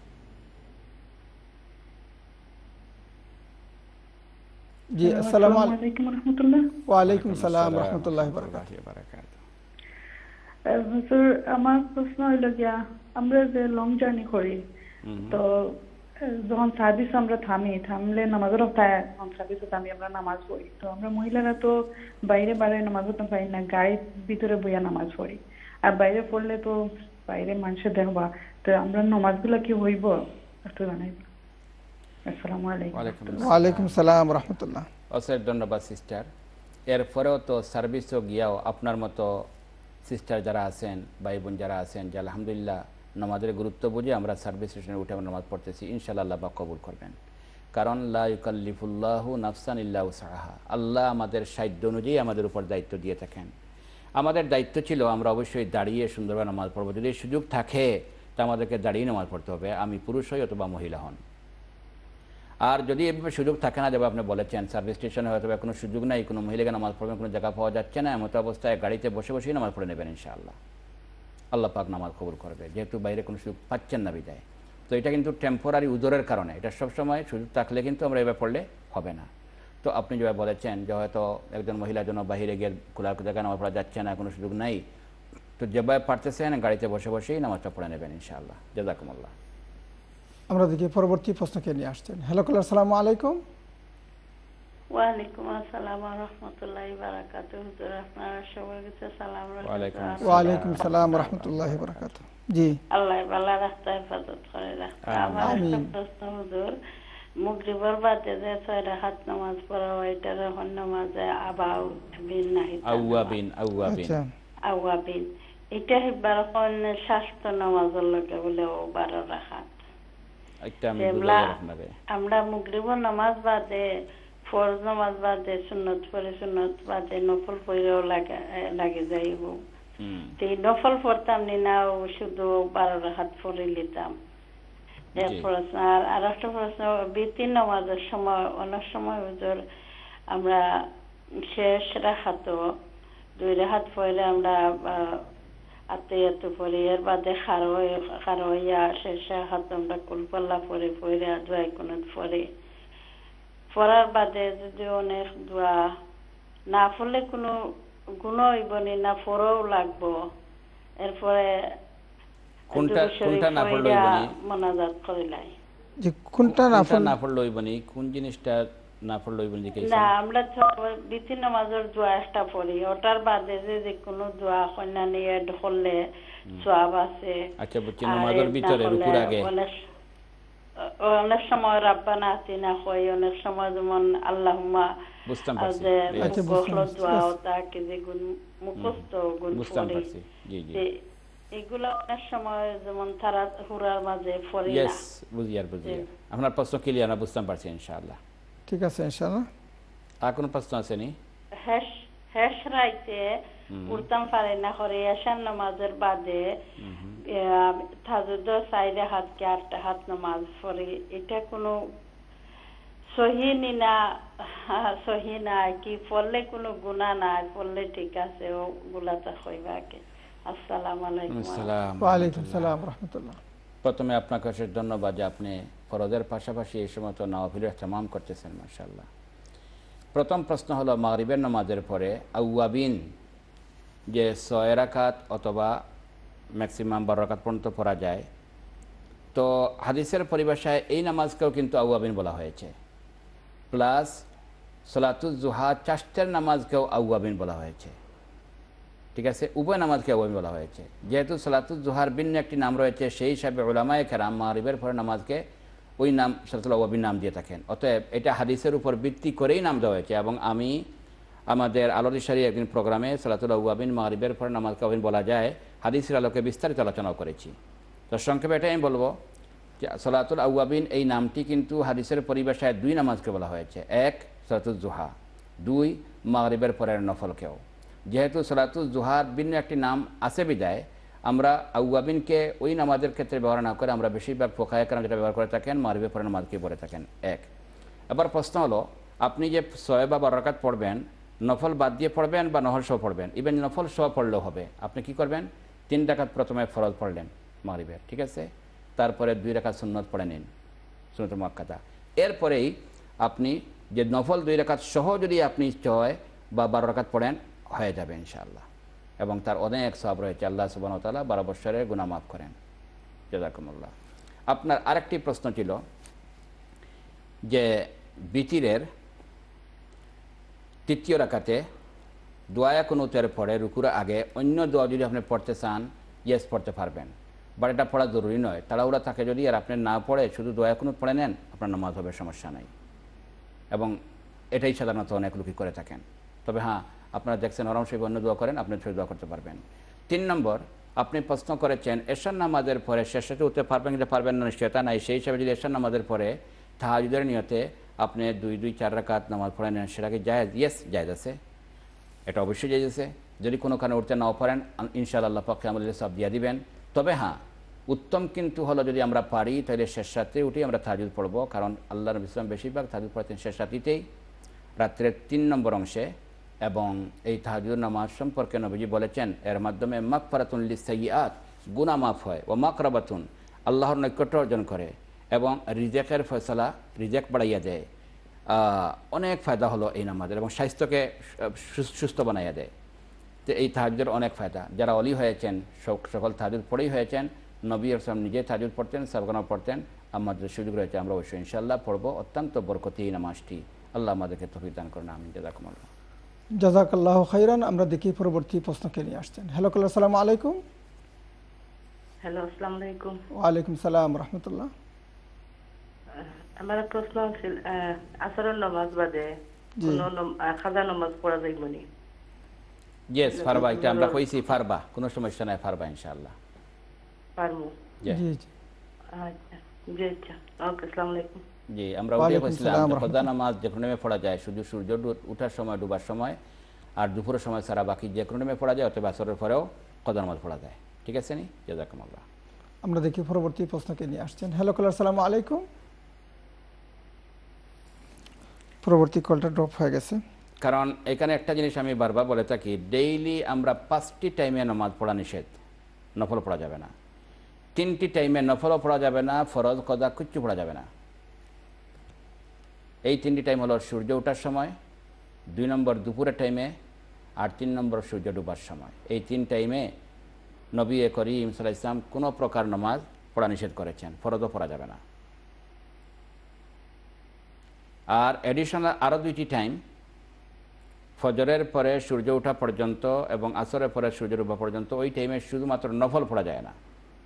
জি আসসালামু আলাইকুম ওয়া রাহমাতুল্লাহ। ওয়া আলাইকুম আসসালাম ওয়া রাহমাতুল্লাহি ওয়া বারাকাতুহু। হুজুর আমার প্রশ্ন হইল গিয়া আমরা যে লং জার্নি করি, তো যখন সার্ভিস আমরা থামলে নামাজের অবস্থায় সার্ভিসে থামি আমরা নামাজ পড়ি। তো আমরা মহিলারা তো বাইরে বাইরে নামাজ পড়তে পারি না, গাড়ির ভিতরে বইয়া নামাজ পড়ি। আর বাইরে পড়লে তো বাইরে মানুষের দেখবা, তো আমরা নামাজগুলো কি হইব একটু জানাইব। আসসালামু আলাইকুম। ওয়া আলাইকুম আসসালাম ওয়া রাহমাতুল্লাহ। অশেষ ধন্যবাদ সিস্টার। এরপরেও তো সার্ভিসও গিয়াও আপনার মতো সিস্টার যারা আছেন, ভাই বোন যারা আছেন, যে আলহামদুলিল্লাহ নামাজের গুরুত্ব বুঝে আমরা সার্ভিস স্টেশনে উঠে আমরা নামাজ পড়তেছি, ইনশাআল্লাহ আল্লাহ পাক কবুল করবেন। কারণ লা ইউকাল্লিফুল্লাহু নাফসান ইল্লা উসআহা, আল্লাহ আমাদের সাধ্য অনুযায়ী আমাদের উপর দায়িত্ব দিয়ে থাকেন। আমাদের দায়িত্ব ছিল আমরা অবশ্যই দাঁড়িয়ে সুন্দরভাবে নামাজ পড়বো। যদি সুযোগ থাকে তা আমাদেরকে দাঁড়িয়ে নামাজ পড়তে হবে, আমি পুরুষ হই অথবা মহিলা হন। আর যদি এভাবে সুযোগ থাকে না, যেভাবে আপনি বলেছেন সার্ভিস স্টেশনে হয়তো কোনো সুযোগ নাই, কোনো মহিলাকে নামাজ পড়বেন, কোনো জায়গা পাওয়া যাচ্ছে না, এমতো অবস্থায় গাড়িতে বসে বসেই নামাজ পড়ে নেবেন ইনশাআল্লাহ। আল্লাহ পাক নামাজ কবুল করবে, যেহেতু বাইরে কোনো সুযোগ পাচ্ছেন না বিদায়। তো এটা কিন্তু টেম্পোরারি উজরের কারণে, এটা সবসময় সুযোগ থাকলে কিন্তু আমরা এভাবে পড়লে হবে না। তো আপনি যেভাবে বলেছেন যে হয়তো একজন মহিলার জন্য বাহিরে গিয়ে খোলা জায়গায় নামাজ পড়া যাচ্ছে না, কোনো সুযোগ নাই, তো যেভাবে পারতেছেন গাড়িতে বসে বসেই নামাজটা পড়ে নেবেন ইনশাআল্লাহ। জাযাকুমুল্লাহ। আমরা দেখি পরবর্তী প্রশ্নকে নিয়ে আসছেন। হ্যালো কলার, আসসালামু আলাইকুম। ওয়ালাইকুম আসসালাম ওয়া রাহমাতুল্লাহি ওয়া বারাকাতুহু। হুজুর আপনারা সবার কাছে সালাম রাখবেন। ওয়া আলাইকুম সালাম ওয়া রাহমাতুল্লাহি ওয়া বারাকাতুহু। জি, আল্লাহ ভালো রাখতে হেফাজত করে রাখতে। আমার একটা প্রশ্ন হুজুর, মাগরিবের বাদে যে 6 রাকাত নামাজ পড়া হয় এটার হন নামাজে আওয়াবিন নাহি আওয়াবিন এটা হেবার কোন শাস্ত্র নামাজের লগে বলে 12 রাকাত। আমরা মাগরিবের নামাজ বাদে ফরজ নামাজ বাদে সুন্নত পড়ে, সুন্নত বাদে নফল পড়েও লাগে যাইব। এই নফল পড়তাম না, শুধু 12 রাকাত পড়ে নিতাম। প্রশ্ন আর একটা প্রশ্ন, বিতির নামাজের সময় অনেক সময় হুজুর আমরা শেষ রাকাতও 2 রাকাত পড়ে আমরা আত্মীয়ত পড়ি, এর বাদে খারো হইয়া শেষ রাকাত আমরা কুলপাল্লা পড়ে দোয়া কুনুত পড়ে। পড়ার বাদে যদি অনেক দোয়া না পড়লে কোনো গুণ হইব না, পড়াও লাগবো। এরপরে কোনটা না পড়লে হইবনি মোনাজাত করিলাই, যে কোনটা না পড়লে হইবনি, কোন জিনিসটা না পড়লে হইবনি জিজ্ঞাসা না। আমরা বিতির নামাজের দোয়া একটা পড়ি, ওটার বাদে যে কোনো দোয়া কন্যা নিয়ে করলে সওয়াব আছে। আচ্ছা, বুঝছি। নামাজের ভিতরে রুকুর আগে অনেক সময় রাব্বানা আতিনা কই, অনেক সময় যেমন আল্লাহুম্মা বুঝতাম পারছি, আচ্ছা বুঝলো দোয়া ওটা কি যে গুণ মুখস্থ গুণ বুঝতাম পারছি। জি জি, এগুলা অনেক সময় যেমন তারা হুরার মাঝে পড়ি না। বুঝিয়ার আপনার প্রশ্ন ক্লিয়ার না, বুঝতাম পারছি ইনশাআল্লাহ। ঠিক আছে ইনশাআল্লাহ। আর কোনো প্রশ্ন আছে নি? হেশ রাইতে উঠতাম পারে না করে এশার নামাজের বাদে তাহাজ্জুদ 4 রাকাত কি 8 রাকাত নামাজ পড়ি, এটা কোনো সহি না কি? পড়লে কোনো গুনাহ নাই, পড়লে ঠিক আছে, ও গুলাটা কইবা কি? আসসালামু আলাইকুম। ওয়া আলাইকুম সালাম ওয়া রাহমাতুল্লাহ। প্রথমে আপনার কাছে ধন্যবাদ যে আপনি ফরজের পাশাপাশি এই সময় তো নওয়াফিলের ইহতিমাম করতেছেন, মাশাআল্লাহ। প্রথম প্রশ্ন হলো, মাগরিবের নামাজের পরে আউয়াবিন যে 6 রাকাত অথবা ম্যাক্সিমাম 12 রাকাত পর্যন্ত পড়া যায়, তো হাদিসের পরিভাষায় এই নামাজকেও কিন্তু আউয়াবিন বলা হয়েছে, প্লাস সালাতুজ জুহা চাষতের নামাজকেও আউয়াবিন বলা হয়েছে। ঠিক আছে, উভয় নামাজকে আউয়াবিন বলা হয়েছে। যেহেতু সালাতুজ জুহার ভিন্ন একটি নাম রয়েছে, সেই হিসাবে উলামায়ে কেরাম মাগরিবের পরে নামাজকে ওই নাম সালাতুল আউয়াবিন নাম দিয়ে থাকেন। অতএব এটা হাদিসের উপর ভিত্তি করেই নাম দেওয়া হয়েছে। এবং আমি আমাদের আলোর দিশারি একদিন প্রোগ্রামে সালাতুল আউয়াবিন মাগরিবের পরে নামাজকে আউয়াবিন বলা যায় হাদিসের আলোকে বিস্তারিত আলোচনাও করেছি। তো সংক্ষেপে এটাই আমি বলবো যে সালাতুল আউয়াবিন এই নামটি কিন্তু হাদিসের পরিভাষায় 2 নামাজকে বলা হয়েছে, 1 সালাতুল জুহা, 2 মাগরিবের পরের নফলকেও। যেহেতু সালাতুল জুহার ভিন্ন একটি নাম আছে বিদায় আমরা আউয়াবিনকে ওই নামাজের ক্ষেত্রে ব্যবহার না করে আমরা বেশিরভাগ ফুকাহায়ে কেরাম যেটা ব্যবহার করে থাকেন মাগরিবের পরের নামাজকে বলে থাকেন 1। এবার প্রশ্ন হলো, আপনি যে 6 বা 12 রাকাত পড়বেন, নফল বাদ দিয়ে পড়বেন বা নহল সহ পড়বেন, ইভেন নফল সহ পড়লেও হবে। আপনি কি করবেন? 3 রাকাত প্রথমে ফরজ পড়লেন মাগরিবের, ঠিক আছে, তারপরে 2 রাকাত সুন্নত পড়ে নিন, সুন্নত মুআক্কাদা। এরপরেই আপনি যে নফল 2 রাকাত সহ যদি আপনি 6 বা 12 রাকাত পড়েন হয়ে যাবে ইনশাআল্লাহ, এবং তার অনেক সওয়াব রয়েছে। আল্লাহ সুবহানাহু ওয়া তাআলা 12 বছরের গুনাহ মাফ করেন। জাযাকুমুল্লাহ। আপনার আরেকটি প্রশ্ন ছিল যে বিতিরের 3য় রাকাতে দোয়া কুনুতের পরে রুকুর আগে অন্য দোয়া যদি আপনি পড়তে চান, ইয়েস পড়তে পারবেন, বাট এটা পড়া জরুরি নয়। তাড়াহুড়া থাকে যদি আর আপনি না পড়ে শুধু দোয়া কুনুত পড়ে নেন, আপনার নামাজ হবে, সমস্যা নাই। এবং এটাই সাধারণত অনেক লোকই করে থাকেন। তবে হ্যাঁ, আপনারা দেখছেন নরম শরীফ অন্য দোয়া করেন, আপনি সেই দোয়া করতে পারবেন। 3 নম্বর, আপনি প্রশ্ন করেছেন এশার নামাজের পরে শেষে উঠতে পারবেন কিনা পারবেন না, নিশ্চয়তা নাই। সেই হিসাবে যদি এশার নামাজের পরে তাহাজ্জুদের নিয়তে আপনি 2-4 রাকাত নামাজ পড়ে নেন, সেটা কি জায়েজ? ইয়েস, জায়েজ আছে, এটা অবশ্যই জায়েজ আছে। যদি কোনো কারণে উঠতে নাও পারেন, ইনশাআল্লাহ পাক আমাদের সব দিয়ে দিবেন। তবে হ্যাঁ, উত্তম কিন্তু হলো যদি আমরা পারি তাহলে শেষ রাতে উঠে আমরা তাহাজ্জুদ পড়ব, কারণ আল্লাহ নবী সাল্লাল্লাহু আলাইহি ওয়াসাল্লাম বেশিরভাগ তাহাজ্জুদ পড়তেন শেষ রাতেই, রাত্রের 3 নম্বর অংশে। এবং এই তাহাজ্জুদ নামাজ সম্পর্কে নবীজি বলেছেন এর মাধ্যমে মাগফিরাতুন লিস-সাইয়্যাত, গুনাহ মাফ হয়, ও মাকরাবাতুন, আল্লাহর নৈকট্য অর্জন করে, এবং রিজেকের ফয়সালা, রিজেক বাড়াইয়া দেয়। অনেক ফায়দা হলো এই নামাজের, এবং স্বাস্থ্যকে সুস্থ বানাইয়া দেয়। তো এই তাহাজ্জুদের অনেক ফায়দা। যারা অলি হয়েছেন সকল তাহাজ্জুদ পড়েই হয়েছেন। নবী সাল্লাল্লাহু নিজে তাহাজ্জুদ পড়তেন, সাহাবাগণ পড়তেন, আমাদের সুযোগ রয়েছে, আমরা অবশ্যই ইনশাআল্লাহ পড়ব। অত্যন্ত বরকতি এই নামাজটি, আল্লাহ আমাদেরকে তৌফিক দান করুন, আমিন। জাযাকুমুল্লাহ। জাযাকাল্লাহু খাইরান। আমরা দেখি পরবর্তী প্রশ্নকে নিয়ে আসছেন। হ্যালো কলার, আসসালামু আলাইকুম। হ্যালো, আসসালামু আলাইকুম। ওয়ালাইকুম সালাম রহমতুল্লাহ। আমার প্রশ্ন ছিল আসরের নামাজ বাদে কোনো খাজা নামাজ পড়া যাইব নি? ইয়েস, ফারবা, এটা আমরা কইছি ফারবা, কোনো সমস্যা নাই, ফারবা ইনশাআল্লাহ পারমু। জি জি আচ্ছা জি, আচ্ছা, ওকে, আসসালামু আলাইকুম। জি, আমরা ওইটাই কইছিলাম খাজা নামাজ যে কোনো টাইমে পড়া যায়, শুধু সূর্য ওঠার সময়, ডুবার সময় আর দুপুরের সময় ছাড়া বাকি যে কোনো টাইমে পড়া যায়, অথবা আসরের পরেও খাজা নামাজ পড়া যায়। ঠিক আছে নি? জাযাকুমুল্লাহ। আমরা দেখি পরবর্তী প্রশ্নকে নিয়ে আসছেন। হ্যালো কলার, আসসালামু আলাইকুম। পরবর্তী কলটা ড্রপ হয়ে গেছে। কারণ এখানে একটা জিনিস আমি বারবার বলে থাকি, ডেইলি আমরা 5টি টাইমে নামাজ পড়া নিষেধ, নফল পড়া যাবে না। 3টি টাইমে নফলও পড়া যাবে না, ফরজ কদা কিচ্ছু পড়া যাবে না। এই 3টি টাইম হলো সূর্য ওঠার সময়, 2 নম্বর দুপুরের টাইমে, আর 3 নম্বর সূর্য ডুবার সময়। এই 3 টাইমে নবী করিম সাল্লাল্লাহু আলাইহি ওয়াসাল্লাম কোনো প্রকার নামাজ পড়া নিষেধ করেছেন, ফরজও পড়া যাবে না। আর এডিশনাল আরও 2টি টাইম, ফজরের পরে সূর্য ওঠা পর্যন্ত এবং আসরের পরে সূর্য ডুবা পর্যন্ত, ওই টাইমে শুধুমাত্র নফল পড়া যায় না।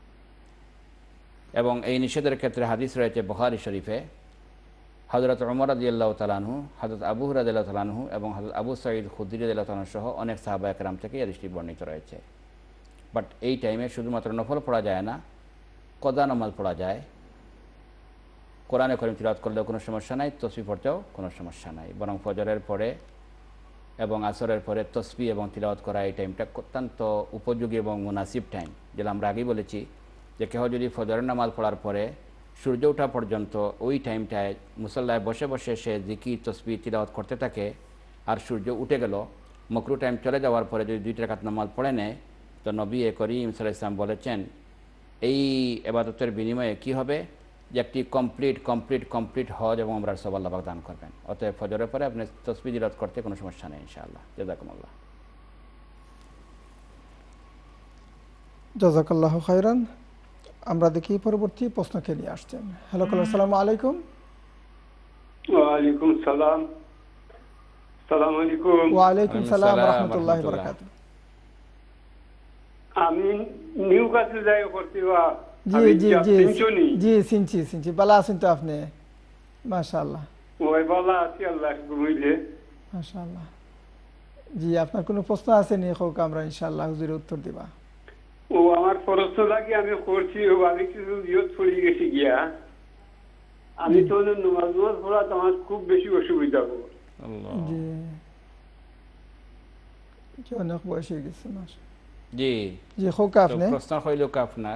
এবং এই নিষেধের ক্ষেত্রে হাদিস রয়েছে বুখারী শরীফে, হযরত ওমর রাদিয়াল্লাহু তাআলা আনহু, হযরত আবু হুরায়রা রাদিয়াল্লাহু তাআলা আনহু এবং হযরত আবু সাঈদ খুদরী রাদিয়াল্লাহু তাআলা সহ অনেক সাহাবায়ে কেরাম থেকে এই হাদিসটি বর্ণিত রয়েছে। বাট এই টাইমে শুধুমাত্র নফল পড়া যায় না, কদা নামাজ পড়া যায়। কোরআনে কারীম তিলাওয়াত করলেও কোনো সমস্যা নাই, তাসবিহ পড়তেও কোনো সমস্যা নাই। বরং ফজরের পরে এবং আসরের পরে তাসবিহ এবং তিলাওয়াত করা, এই টাইমটা অত্যন্ত উপযোগী এবং মুনাসিব টাইম। যেটা আমরা আগেই বলেছি যে কেউ যদি ফজরের নামাজ পড়ার পরে সূর্য ওঠা পর্যন্ত ওই টাইমটায় মুসল্লায় বসে বসে সে জিকির তাসবিহ তিলাওয়াত করতে থাকে, আর সূর্য উঠে গেল, মাকরুহ টাইম চলে যাওয়ার পরে যদি 2 রাকাত নামাজ পড়ে নেয়, তো নবী করিম সাল্লাল্লাহু আলাইহি ওয়াসাল্লাম বলেছেন এই ইবাদতের বিনিময়ে কি হবে, যে একটি কমপ্লিট হজ এবং উমরার সওয়াব আল্লাহ পাক দান করবেন। অতএব ফজরের পরে আপনি তাসবিহ তিলাওয়াত করতে কোনো সমস্যা নেই ইনশাআল্লাহ। জাযাকুমুল্লাহ। জাযাকাল্লাহু খাইরান। আমরা দেখি পরবর্তী প্রশ্নকে নিয়ে আসছেন। হ্যালো কলার, আসসালামু আলাইকুম। ওয়ালাইকুম সালাম। আসসালামু আলাইকুম। ওয়ালাইকুম সালাম রাহমাতুল্লাহি ওয়া বারাকাতুহু। আমি নিউ কাছে যাই করতেবা। জি জি জি জি সিনচি ভালো আছেন তো আপনি? মাশাআল্লাহ। ওই ভালো আছি, আল্লাহ গুমিলে। মাশাআল্লাহ। জি, আপনার কোনো প্রশ্ন আছে নি? হোক, আমরা ইনশাআল্লাহ হুজুরের উত্তর দিবা। ও আমার প্রশ্ন লাগি আমি করছি, ও আমি কিছু বিয়ত পড়ে গেছি গিয়া। আমি তো নামাজ পড়া আমার খুব বেশি অসুবিধা হবে। আল্লাহ জি কি অনেক বয়স হয়ে গেছে। মাশাআল্লাহ। জি জি, হোক আপনি প্রশ্ন হইল আপনার।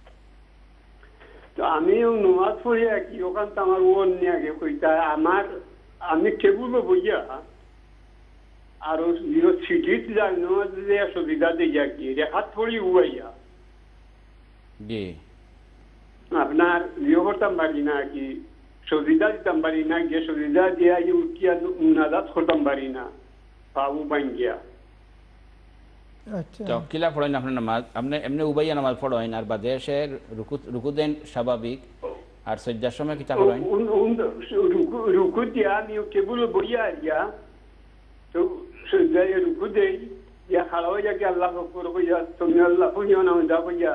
তো আমি নামাজ পড়ি কি ওখান তো আমার অন্য আগে কইতা আমার, আমি টেবুলে বইয়া আর সিটিত যাই নামাজ দিয়ে সুবিধা দিয়া কি রেখাত পড়ি উবাইয়া। জি, আপনার ইয়ে করতাম পারি না, কি সুবিধা দিতাম পারি না, গিয়ে সুবিধা দিয়া উঠিয়া নাজাত করতাম পারি না, পাবু বাঙ্গিয়া। আচ্ছা, তো কিলা পড়েন আপনার নামাজ? আপনি এমনি উবাইয়া নামাজ পড়েন আর বাদে সে রুকু দেন স্বাভাবিক, আর সজ্জার সময় কিতা পড়েন? রুকু দিয়া আমি টেবুলে বইয়া ইয়া, তো সজ্জায় রুকু দেই, ইয়া খাড়া হয়ে যাকে আল্লাহ আকবার কইয়া, তুমি আল্লাহ কইয়া না দা কইয়া,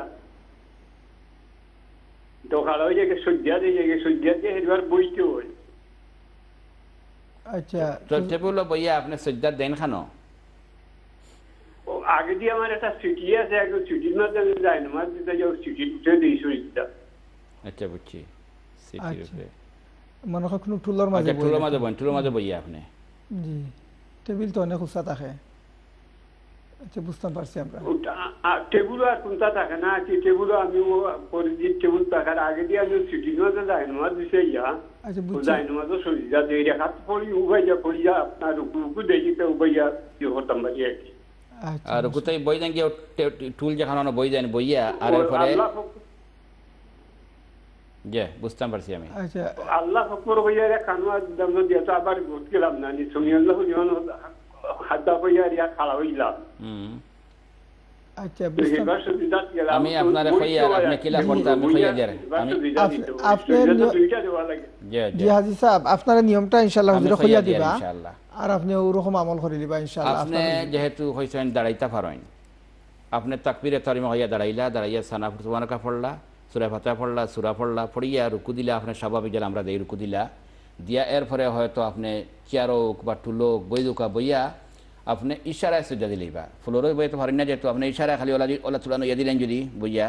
তো খাড়া হয়ে যাকে সজ্জা দিয়ে এবার বইতে হয়। আচ্ছা, তো টেবুলে বইয়া আপনি সজ্জা দেন খানো? আগে দিয়ে আমার একটা সিটি আছে, একদম সিটির মাধ্যমে যায় না, মাঝে দিতে যাও সিটি উঠে দিই শরীরটা। আচ্ছা, বুঝছি। সিটির উপরে মনে হয় কোনো টুলোর মাঝে আচ্ছা, টুলোর মাঝে বইয়া আপনি। জি, টেবিল তো অনেক উঁচা থাকে। আচ্ছা, বুঝতে পারছি আমরা। টেবুল আর কোনটা থাকে না, কি টেবুল আমি পরিচিত টেবুল থাকার আগে দিয়ে আমি সিটির মাঝে যায় না, মাঝে দিতে ইয়া যায় না, মাঝে শরীরটা দিয়ে রেখাত পড়ি উবাইয়া পড়িয়া আপনার রুকু দেখিতে উবাইয়া কি হতাম বাড়ি আর কি। আর কোথায় বই দেন গিয়ে টুল যেখানে বই দেন বইয়া, আর এরপরে জি বুঝতে পারছি আমি। আচ্ছা, আল্লাহ আকবার বইয়া রে কানওয়া দম দিয়া তো আবার ঘুরতে গেলাম না, নি সুমি আল্লাহ যখন হাদা বইয়া রিয়া খাড়া হইলাম। আচ্ছা আমি আপনার কইয়া আপনি কিলা করতে আমি কইয়া দেন আমি আপনি জি হাজি সাহেব আপনার নিয়মটা ইনশাআল্লাহ হুজুর কইয়া দিবা ইনশাআল্লাহ আর আপনি ওরকম আমল করে দিবা ইনশাআল্লাহ। আপনি যেহেতু হইছেন দাঁড়াইতা পারেন, আপনি তাকবীরে তাহরিমা হইয়া দাঁড়াইয়া সানা সুবহানাকা পড়লা, সূরা ফাতিহা পড়লা, সূরা পড়লা, পড়িয়া রুকু দিলা, আপনি স্বাভাবিক যেন আমরা দেই রুকু দিলা দিয়া এরপরে হয়তো আপনি চেয়ারক বা টুলোক বইদুকা বইয়া আপনি ইশারায় সুজা দিলেইবা, ফ্লোরে বইতে পারেন না যেহেতু আপনি ইশারায় খালি ওলা তুলানো ইয়া দিলেন যদি বইয়া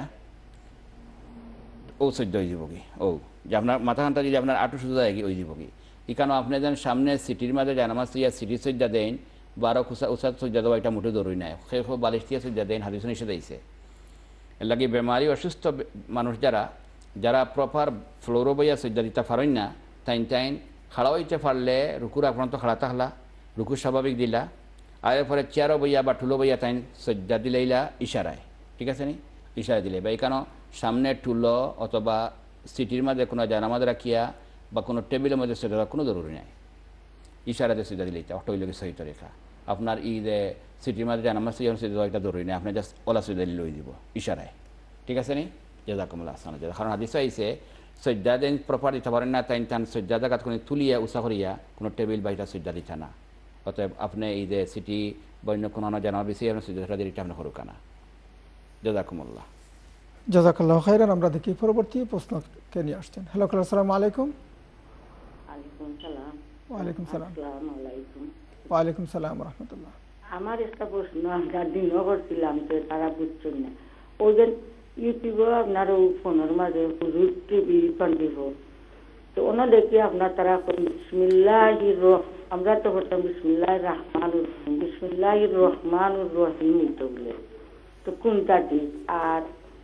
ও সহ্য হয়ে যাব কি ও যে আপনার মাথাখানটা যদি আপনার আটু সুজা যায় কি ওই দিব কি এখানে আপনি যেন সামনে সিটির মাঝে জানামাজ ইয়া সিটি সজ্জা দেন 12 খুসা উসাদ সজ্জা দেওয়া এটা মোটে দরুই নাই, সে বালিশ দিয়ে সজ্জা দেন হাদিস নিষেধ দিয়েছে। এর লাগে বেমারি অসুস্থ মানুষ যারা প্রপার ফ্লোরো বইয়া সজ্জা দিতে পারেন না তাইন খাড়া হইতে পারলে রুকুর আপনার তো খাড়াতে হলা, রুকু স্বাভাবিক দিলা, আর এরপরে চেয়ারও বইয়া বা টুলো বইয়া তাইন সজ্জা দিলেইলা ইশারায়, ঠিক আছে নি ইশারায় দিলে বা এখানে সামনে টুলো অথবা সিটির মাঝে কোনো জানামাজ রাখিয়া বা কোনো টেবিলের মধ্যে সজ্জা দেওয়ার কোনো জরুরি নাই, ইশারাতে সজ্জা দিলে এটা অটোইলকে সহি তরিকা। আপনার ঈদে সিটির মাঝে জানামাজ সজ্জা দেওয়া এটা জরুরি নেই, আপনি জাস্ট ওলা সজ্জা দিলে দিব ইশারায়, ঠিক আছে নি জাযাকুমুল্লাহ আহসান জাযা। কারণ হাদিস আইছে সজ্জা দেন প্রপার দিতে পারেন না তাইন সজ্জা জায়গা কোনো তুলিয়া উষা করিয়া কোনো টেবিল বা এটা সজ্জা দিতে না, অতএব আপনি ঈদে সিটি বা অন্য কোনো জানামা বেশি আপনার সজ্জা দিলে আপনি করুক না। জাযাকুমুল্লাহ। জাযাকাল্লাহু খাইরান। আমরা দেখি পরবর্তী প্রশ্নকে নিয়ে আসছেন। হ্যালো কাল আসসালামু আলাইকুম। আলাইকুম সালাম। ওয়ালাইকুম সালাম। আসসালামু আলাইকুম। ওয়ালাইকুম সালাম ওয়া রাহমাতুল্লাহ। আমার একটা প্রশ্ন আমরা দিনও করছিলাম তো তারা বুঝছেন না, ওই যে ইউটিউবে আপনার ফোনের মাঝে হুজুর টিভি 24 তো ওনা দেখি আপনার তারা বিসমিল্লাহির আমরা তো বলতাম বিসমিল্লাহির রহমানির রহিম, বিসমিল্লাহির রহমানির রহিম তো বলে, তো কোনটা ঠিক? আর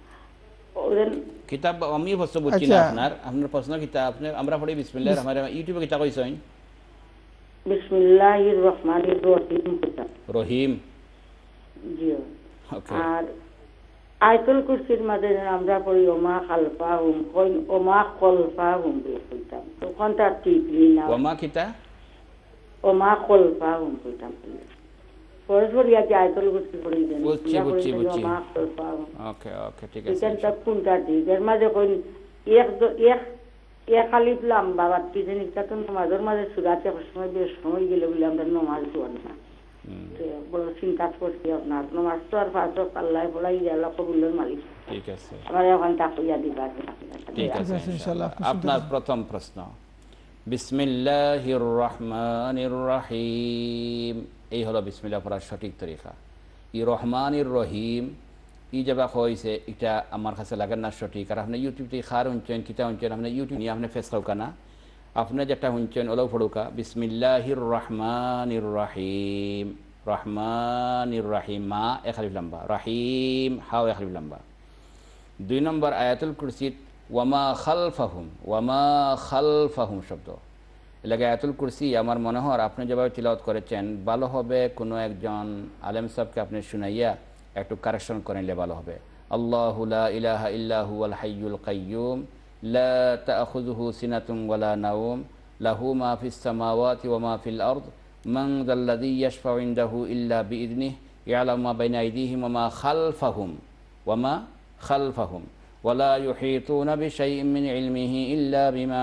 কিতাব আমি প্রশ্ন বুঝছি না আপনার প্রশ্ন কিতাব আপনি আমরা পড়ি বিসমিল্লাহির রহমানির রহিম ইউটিউবে কিতাব কইছেন বিসমিল্লাহির রহমানির রহিম রহিম জি। আর আয়াতুল কুরসির মাঝে আমরা পড়ি ওমা খালফাহুম কই ওমা খলফাহুম বলতাম, তো কোনটা ঠিক না? ওমা কিতা ওমা খলফাহুম বলতাম পরে আজ আয়াতুল কুরসি পড়ি দেন বুঝছি ওমা খলফাহুম। ওকে ওকে ঠিক আছে। এটা কোনটা ঠিক? এর মাঝে কই এক আলিফ লাম্বা বাতি জানি তো নামাজের মাঝে সুরাতে সময় বেশ সময় গেলে বলে আমরা নামাজ পড়ি না, বড় চিন্তা করছি আপনার নামাজ তো আর ফাঁস আল্লাহ বলাই আল্লাহ কবুলের মালিক, ঠিক আছে আমার এখন তা কইয়া দিবা। ঠিক আছে ইনশাআল্লাহ। আপনার প্রথম প্রশ্ন বিসমিল্লাহির রহমানির রহিম, এই হলো বিসমিল্লাহ পড়ার সঠিক তরিকা। ই রহমানির রহিম ই যাবা হয়েছে এটা আমার কাছে লাগে না সঠিক, আর আপনি ইউটিউবতে খার হুঁচেন কিতা হুঁচেন আপনি ইউটিউব নিয়ে আপনি ফেস খাওকা না, আপনি যেটা হুঁচেন ওলাও পড়ুকা বিসমিল্লাহির রহমানির রহিম, রহমানির রহিম মা এক আলিফ লম্বা, রহিম হাও এক আলিফ লম্বা। 2 নম্বর আয়াতুল কুরসিত ওয়ামা খালফাহুম শব্দ এলাকা আয়াতুল কুরসি আমার মনে হয় আপনি যেভাবে তিলাওয়াত করেছেন ভালো হবে কোনো একজন আলেম সাহেবকে আপনি শুনাইয়া একটু কারেকশন করে নিলে ভালো হবে। আল্লাহু লা ইলাহা ইল্লা হুয়াল হাইয়ুল কাইয়্যুম লা তাখুযুহু সিনাতুন ওয়ালা নাওম লাহু মা ফিস সামাওয়াতি ওয়া মা ফিল আরদ মান যাল্লাযী ইয়াশফাউ ইনদাহু ইল্লা বিইذনিহি ইয়ালামু মা বাইনা আইদিহিম ওয়া মা খালফাহুম ওয়ালা ইউহীতুনা বিশাইইন মিন ইলমিহি ইল্লা বিমা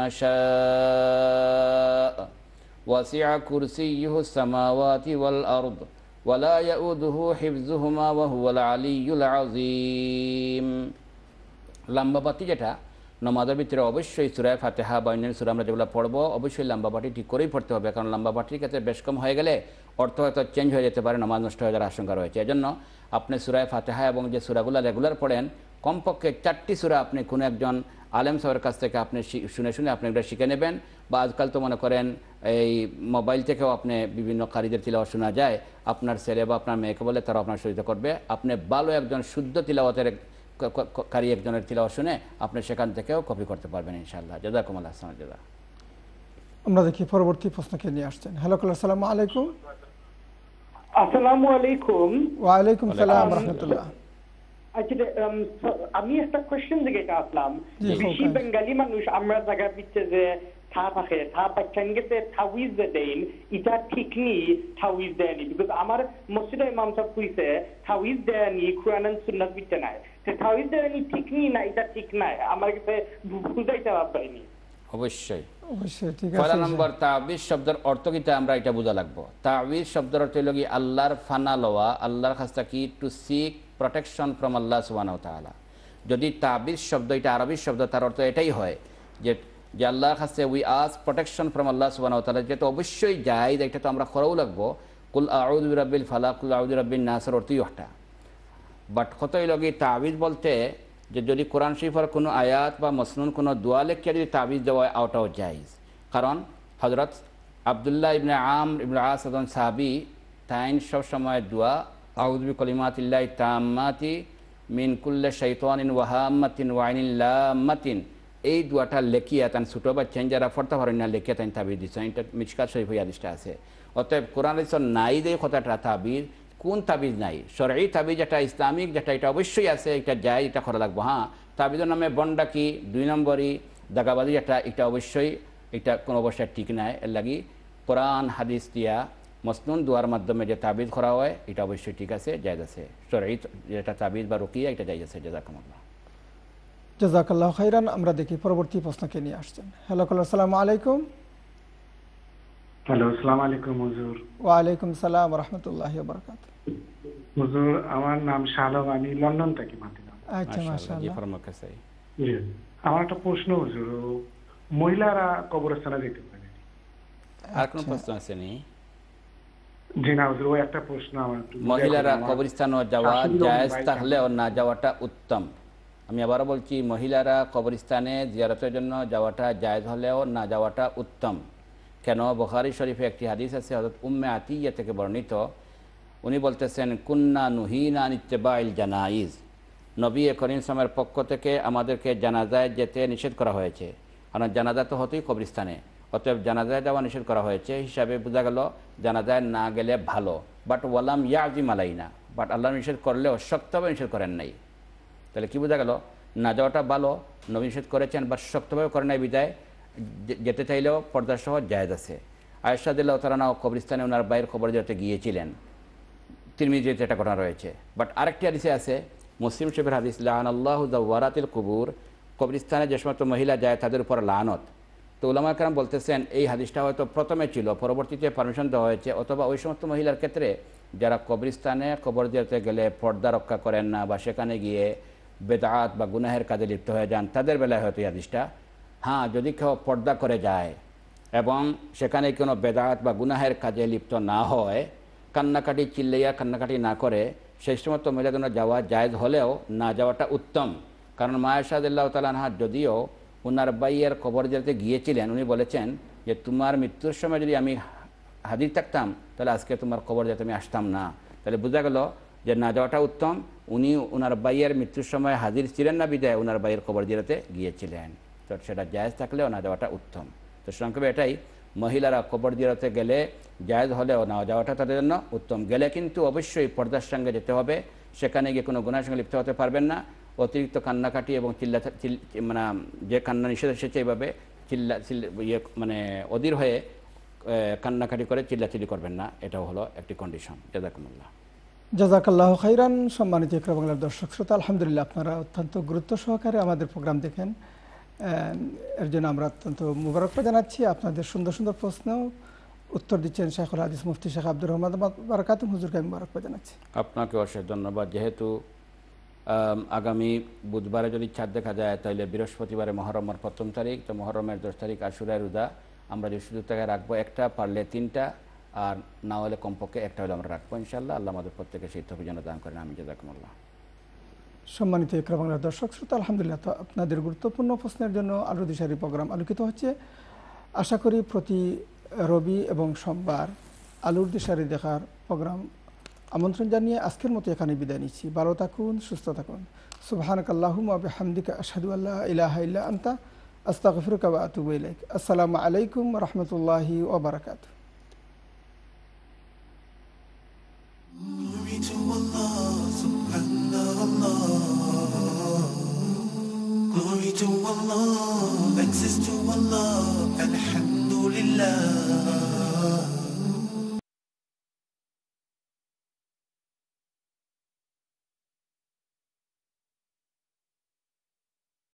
শাআ ওয়াসি'a কুরসিয়্যুহুস সামাওয়াতি ওয়াল আরদ ওয়ালা ইয়াউদুহু হিফযুহুমা ওয়া হুয়াল আলিয়্যুল আযীম। লম্বা বাটি যেটা নামাজের ভিতরে অবশ্যই সূরা ফাতিহা বা অন্যান্য সূরা আমরা যেগুলো পড়বো অবশ্যই লম্বা বাটি ঠিক করেই পড়তে হবে, কারণ লম্বা বাটির ক্ষেত্রে বেশ কম হয়ে গেলে অর্থ হয়তো চেঞ্জ হয়ে যেতে পারে, নামাজ নষ্ট হয়ে যাওয়ার আশঙ্কা রয়েছে। এজন্য আপনি সূরা ফাতিহা এবং যে সূরাগুলো রেগুলার পড়েন কমপক্ষে 4টি সূরা আপনি কোনো একজন আলেম সাহেবের কাছ থেকে আপনি শুনে আপনি এটা শিখে নেবেন, বা আজকাল তো মনে করেন এই মোবাইল থেকেও আপনি বিভিন্ন কারীদের তিলাওয়াত শোনা যায়, আপনার ছেলে বা আপনার মেয়েকে বলে তারা আপনার সহায়তা করবে, আপনি ভালো একজন শুদ্ধ তিলাওয়াতের কারী একজনের তিলাওয়াত শুনে আপনি সেখান থেকেও কপি করতে পারবেন ইনশাআল্লাহ। জাযাকুমুল্লাহ আহসান জাযা। আমরা দেখি পরবর্তী প্রশ্নকে নিয়ে আসছেন। হ্যালো কাল আসসালামু আলাইকুম। আসসালামু আলাইকুম। ওয়া আলাইকুম সালাম ওয়া রাহমাতুল্লাহ। আচ্ছা আমি একটা কোশ্চেন দিকে আসলাম, বেশি বেঙ্গলি মানুষ আমরা জায়গা দিচ্ছে যে থা থাকে থা পাচ্ছেন গেছে তাউইজ দেন এটা ঠিক নি তাউইজ দেয়নি বিকজ আমার মসজিদে ইমাম সাহেব কইছে তাউইজ দেয়নি কোরআন এন্ড সুন্নাত বিতে নাই তে তাউইজ দেয়নি ঠিক নি না এটা ঠিক নাই আমার কাছে বুঝাইতে পারবাইনি অবশ্যই অবশ্যই ঠিক আছে পয়লা নম্বর তাবিজ শব্দের অর্থ কিটা আমরা এটা বুঝা লাগবো তাবিজ শব্দের অর্থ হলো কি আল্লাহর ফানা লওয়া আল্লাহর কাছ থেকে to seek protection from Allah সুবহানাহু ওয়া তাআলা যদি তাবিজ শব্দ এটা আরবি শব্দ তার অর্থ এটাই হয় যে যে আল্লাহর কাছে we ask protection from Allah সুবহানাহু ওয়া তাআলা যেটা অবশ্যই জায়েজ এটা তো আমরা করাও লাগবো কুল আউযু বিরাব্বিল ফালাক কুল আউযু বিরাব্বিন নাসের অর্থই ওটা বাট কত হইল কি তাবিজ বলতে যে যদি কোরআন শরীফের কোনো আয়াত বা মসনুন কোনো দোয়া লেখকে যদি তাবিজ দেওয়া হয় ওটাও জায়েজ কারণ হযরত আব্দুল্লাহ ইবনে আমর ইবনে আস একজন সাহাবী তাইন সব সময় দোয়া আউযু বিকালিমাতিল্লাহি তাম্মাতি মিন কুল্লি শাইতানিন ওয়া হাম্মাতিন ওয়া আইনিন লাম্মাতিন এই দোয়াটা লেখিয়া তান ছোটো বাচ্চা যারা পড়তে পারেন না লেখিয়া তাই তাবিজ দিচ্ছেন এটা মিশকাত শরীফ হাদিসটা আছে অতএব কোরআন হাদিসের নাই দেয় কথাটা তাবিজ কোন তাবিজ নাই শরঈ তাবিজ যেটা ইসলামিক যেটা এটা অবশ্যই আছে এটা যায় এটা করা লাগবো হ্যাঁ তাবিজের নামে বন্ডাকি 2 নম্বরই দাগাবাজি এটা অবশ্যই এটা কোনো অবস্থায় ঠিক নাই এর লাগি কোরআন হাদিস দিয়া মসনুন দোয়ার মাধ্যমে যে তাবিজ করা হয় এটা অবশ্যই ঠিক আছে জায়েজ আছে শরঈ যেটা তাবিজ বা রুকিয়া এটা জায়েজ আছে জাযাকুমুল্লাহ জাযাকাল্লাহু খাইরান আমরা দেখি পরবর্তী প্রশ্নকে নিয়ে আসছেন হ্যালো কলার আসসালামু আলাইকুম হ্যালো আসসালামু আলাইকুম হুজুর ওয়া আলাইকুম সালাম ওয়া রাহমাতুল্লাহি ওয়া বারাকাতুহু হুজুর আমার নাম শাহলম আমি লন্ডন থেকে মাতিলাম আচ্ছা মাশাআল্লাহ জি ফরমাকে চাই জি আমার একটা প্রশ্ন হুজুর মহিলারা কবরস্থানে যেতে পারে আর কোন প্রশ্ন আছে নি জি না হুজুর ওই একটা প্রশ্ন আমার মহিলারা কবরস্থানে যাওয়া জায়েজ থাকলেও না যাওয়াটা উত্তম আমি আবারও বলছি মহিলারা কবরস্থানে জিয়ারতের জন্য যাওয়াটা জায়েজ হলেও না যাওয়াটা উত্তম কেন বুখারী শরীফে একটি হাদিস আছে হযরত উম্মে আতিয়া থেকে বর্ণিত উনি বলতেছেন কুন্না নুহিনা আন ইত্তিবাইল জানাইজ নবী করিম সাল্লাল্লাহু পক্ষ থেকে আমাদেরকে জানাজায় যেতে নিষেধ করা হয়েছে কারণ জানাজা তো হতোই কবরস্থানে অতএব জানাজায় যাওয়া নিষেধ করা হয়েছে হিসাবে বোঝা গেল জানাজায় না গেলে ভালো বাট ওয়ালাম ইয়াজিম আলাইনা বাট আল্লাহ নিষেধ করলেও শক্তভাবে নিষেধ করেন নাই তাহলে কি বোঝা গেল না যাওয়াটা ভালো নবী নিষেধ করেছেন বাট শক্তভাবে করেন নাই বিদায় যেতে চাইলেও পর্দার সহ জায়েজ আছে আয়েশা রাদিয়াল্লাহু তাআলা কবরস্থানে ওনার বাইরের খবর যেতে গিয়েছিলেন তিরমিজিতে এটা ঘটনা রয়েছে বাট আরেকটি হাদিসে আছে মুসলিম শরীফের হাদিস লাআনাল্লাহু যাওয়ারাতিল কুবুর কবরস্থানে যে সমস্ত মহিলা যায় তাদের উপর লানত তো উলামা কেরাম বলতেছেন এই হাদিসটা হয়তো প্রথমে ছিল পরবর্তীতে পারমিশন দেওয়া হয়েছে অথবা ওই সমস্ত মহিলার ক্ষেত্রে যারা কবরস্থানে কবর দিতে গেলে পর্দা রক্ষা করেন না বা সেখানে গিয়ে বেদাত বা গুনাহের কাজে লিপ্ত হয়ে যান তাদের বেলায় হয়তো এই হাদিসটা হ্যাঁ যদি কেউ পর্দা করে যায় এবং সেখানে কোনো বেদাত বা গুনাহের কাজে লিপ্ত না হয় কান্নাকাটি চিল্লাইয়া কান্নাকাটি না করে সেই সমস্ত মহিলার জন্য যাওয়া জায়েজ হলেও না যাওয়াটা উত্তম কারণ মা আয়েশা রাদিয়াল্লাহু তাআলা আনহা যদিও ওনার বাইয়ের কবর যেতে গিয়েছিলেন উনি বলেছেন যে তোমার মৃত্যুর সময় যদি আমি হাজির থাকতাম তাহলে আজকে তোমার কবর যেতে আমি আসতাম না তাহলে বোঝা গেল যে না যাওয়াটা উত্তম উনি ওনার বাইয়ের মৃত্যুর সময় হাজির ছিলেন না বিদায় ওনার বাইয়ের কবর যেতে গিয়েছিলেন তো সেটা জায়েজ থাকলেও না যাওয়াটা উত্তম তো সংক্ষেপে এটাই মহিলারা কবর জিয়ারতে গেলে জায়েজ হলেও না যাওয়াটা তাদের জন্য উত্তম গেলে কিন্তু অবশ্যই পর্দার সঙ্গে যেতে হবে সেখানে গিয়ে কোনো গুনাহের সঙ্গে লিপ্ত হতে পারবেন না অতিরিক্ত কান্নাকাটি এবং মানে যে কান্না নিষেধ এসেছে এইভাবে মানে অধীর হয়ে কান্নাকাটি করে চিল্লাচিল্লি করবেন না এটাও হলো একটি কন্ডিশন জাযাকুমুল্লাহ জাযাকাল্লাহু খাইরান সম্মানিত ইকরা বাংলার দর্শক শ্রোতা আলহামদুলিল্লাহ আপনারা অত্যন্ত গুরুত্ব সহকারে আমাদের প্রোগ্রাম দেখেন এর জন্য আমরা অত্যন্ত মুবারকবাদ জানাচ্ছি আপনাদের সুন্দর সুন্দর প্রশ্ন উত্তর দিচ্ছেন শেখুল হাদিস মুফতি শেখ আব্দুর রহমান বারাকাতুহু হুজুরকে আমি মুবারকবাদ জানাচ্ছি আপনাকে অশেষ ধন্যবাদ যেহেতু আগামী বুধবারে যদি চাঁদ দেখা যায় তাহলে বৃহস্পতিবারে মহরমের 1ম তারিখ তো মহরমের 10 তারিখ আশুরার রোজা আমরা যে সুযোগ থেকে রাখবো একটা পারলে 3টা আর না হলে কমপক্ষে একটা হলে আমরা রাখবো ইনশাআল্লাহ আল্লাহ আমাদের প্রত্যেকে সেই তৌফিক যেন দান করেন আমি জাযাকুমুল্লাহ সম্মানিত ইকরা বাংলার দর্শক শ্রোতা আলহামদুলিল্লাহ তো আপনাদের গুরুত্বপূর্ণ প্রশ্নের জন্য আলোর দিশারি প্রোগ্রাম আলোকিত হচ্ছে আশা করি প্রতি রবি এবং সোমবার আলোর দিশারি দেখার প্রোগ্রাম আমন্ত্রণ জানিয়ে আজকের মতো এখানে বিদায় নিচ্ছি ভালো থাকুন সুস্থ থাকুন সুবহানাকাল্লাহুম্মা ওয়া বিহামদিকা আশহাদু আল্লা ইলাহা ইল্লা আনতা আস্তাগফিরুকা ওয়া আতুবু ইলাইক আসসালামু আলাইকুম ওয়া রাহমাতুল্লাহি ওয়া বারাকাতুহু Glory to Allah, subhanallah. Glory to Allah, thanks is to Allah, Alhamdulillah.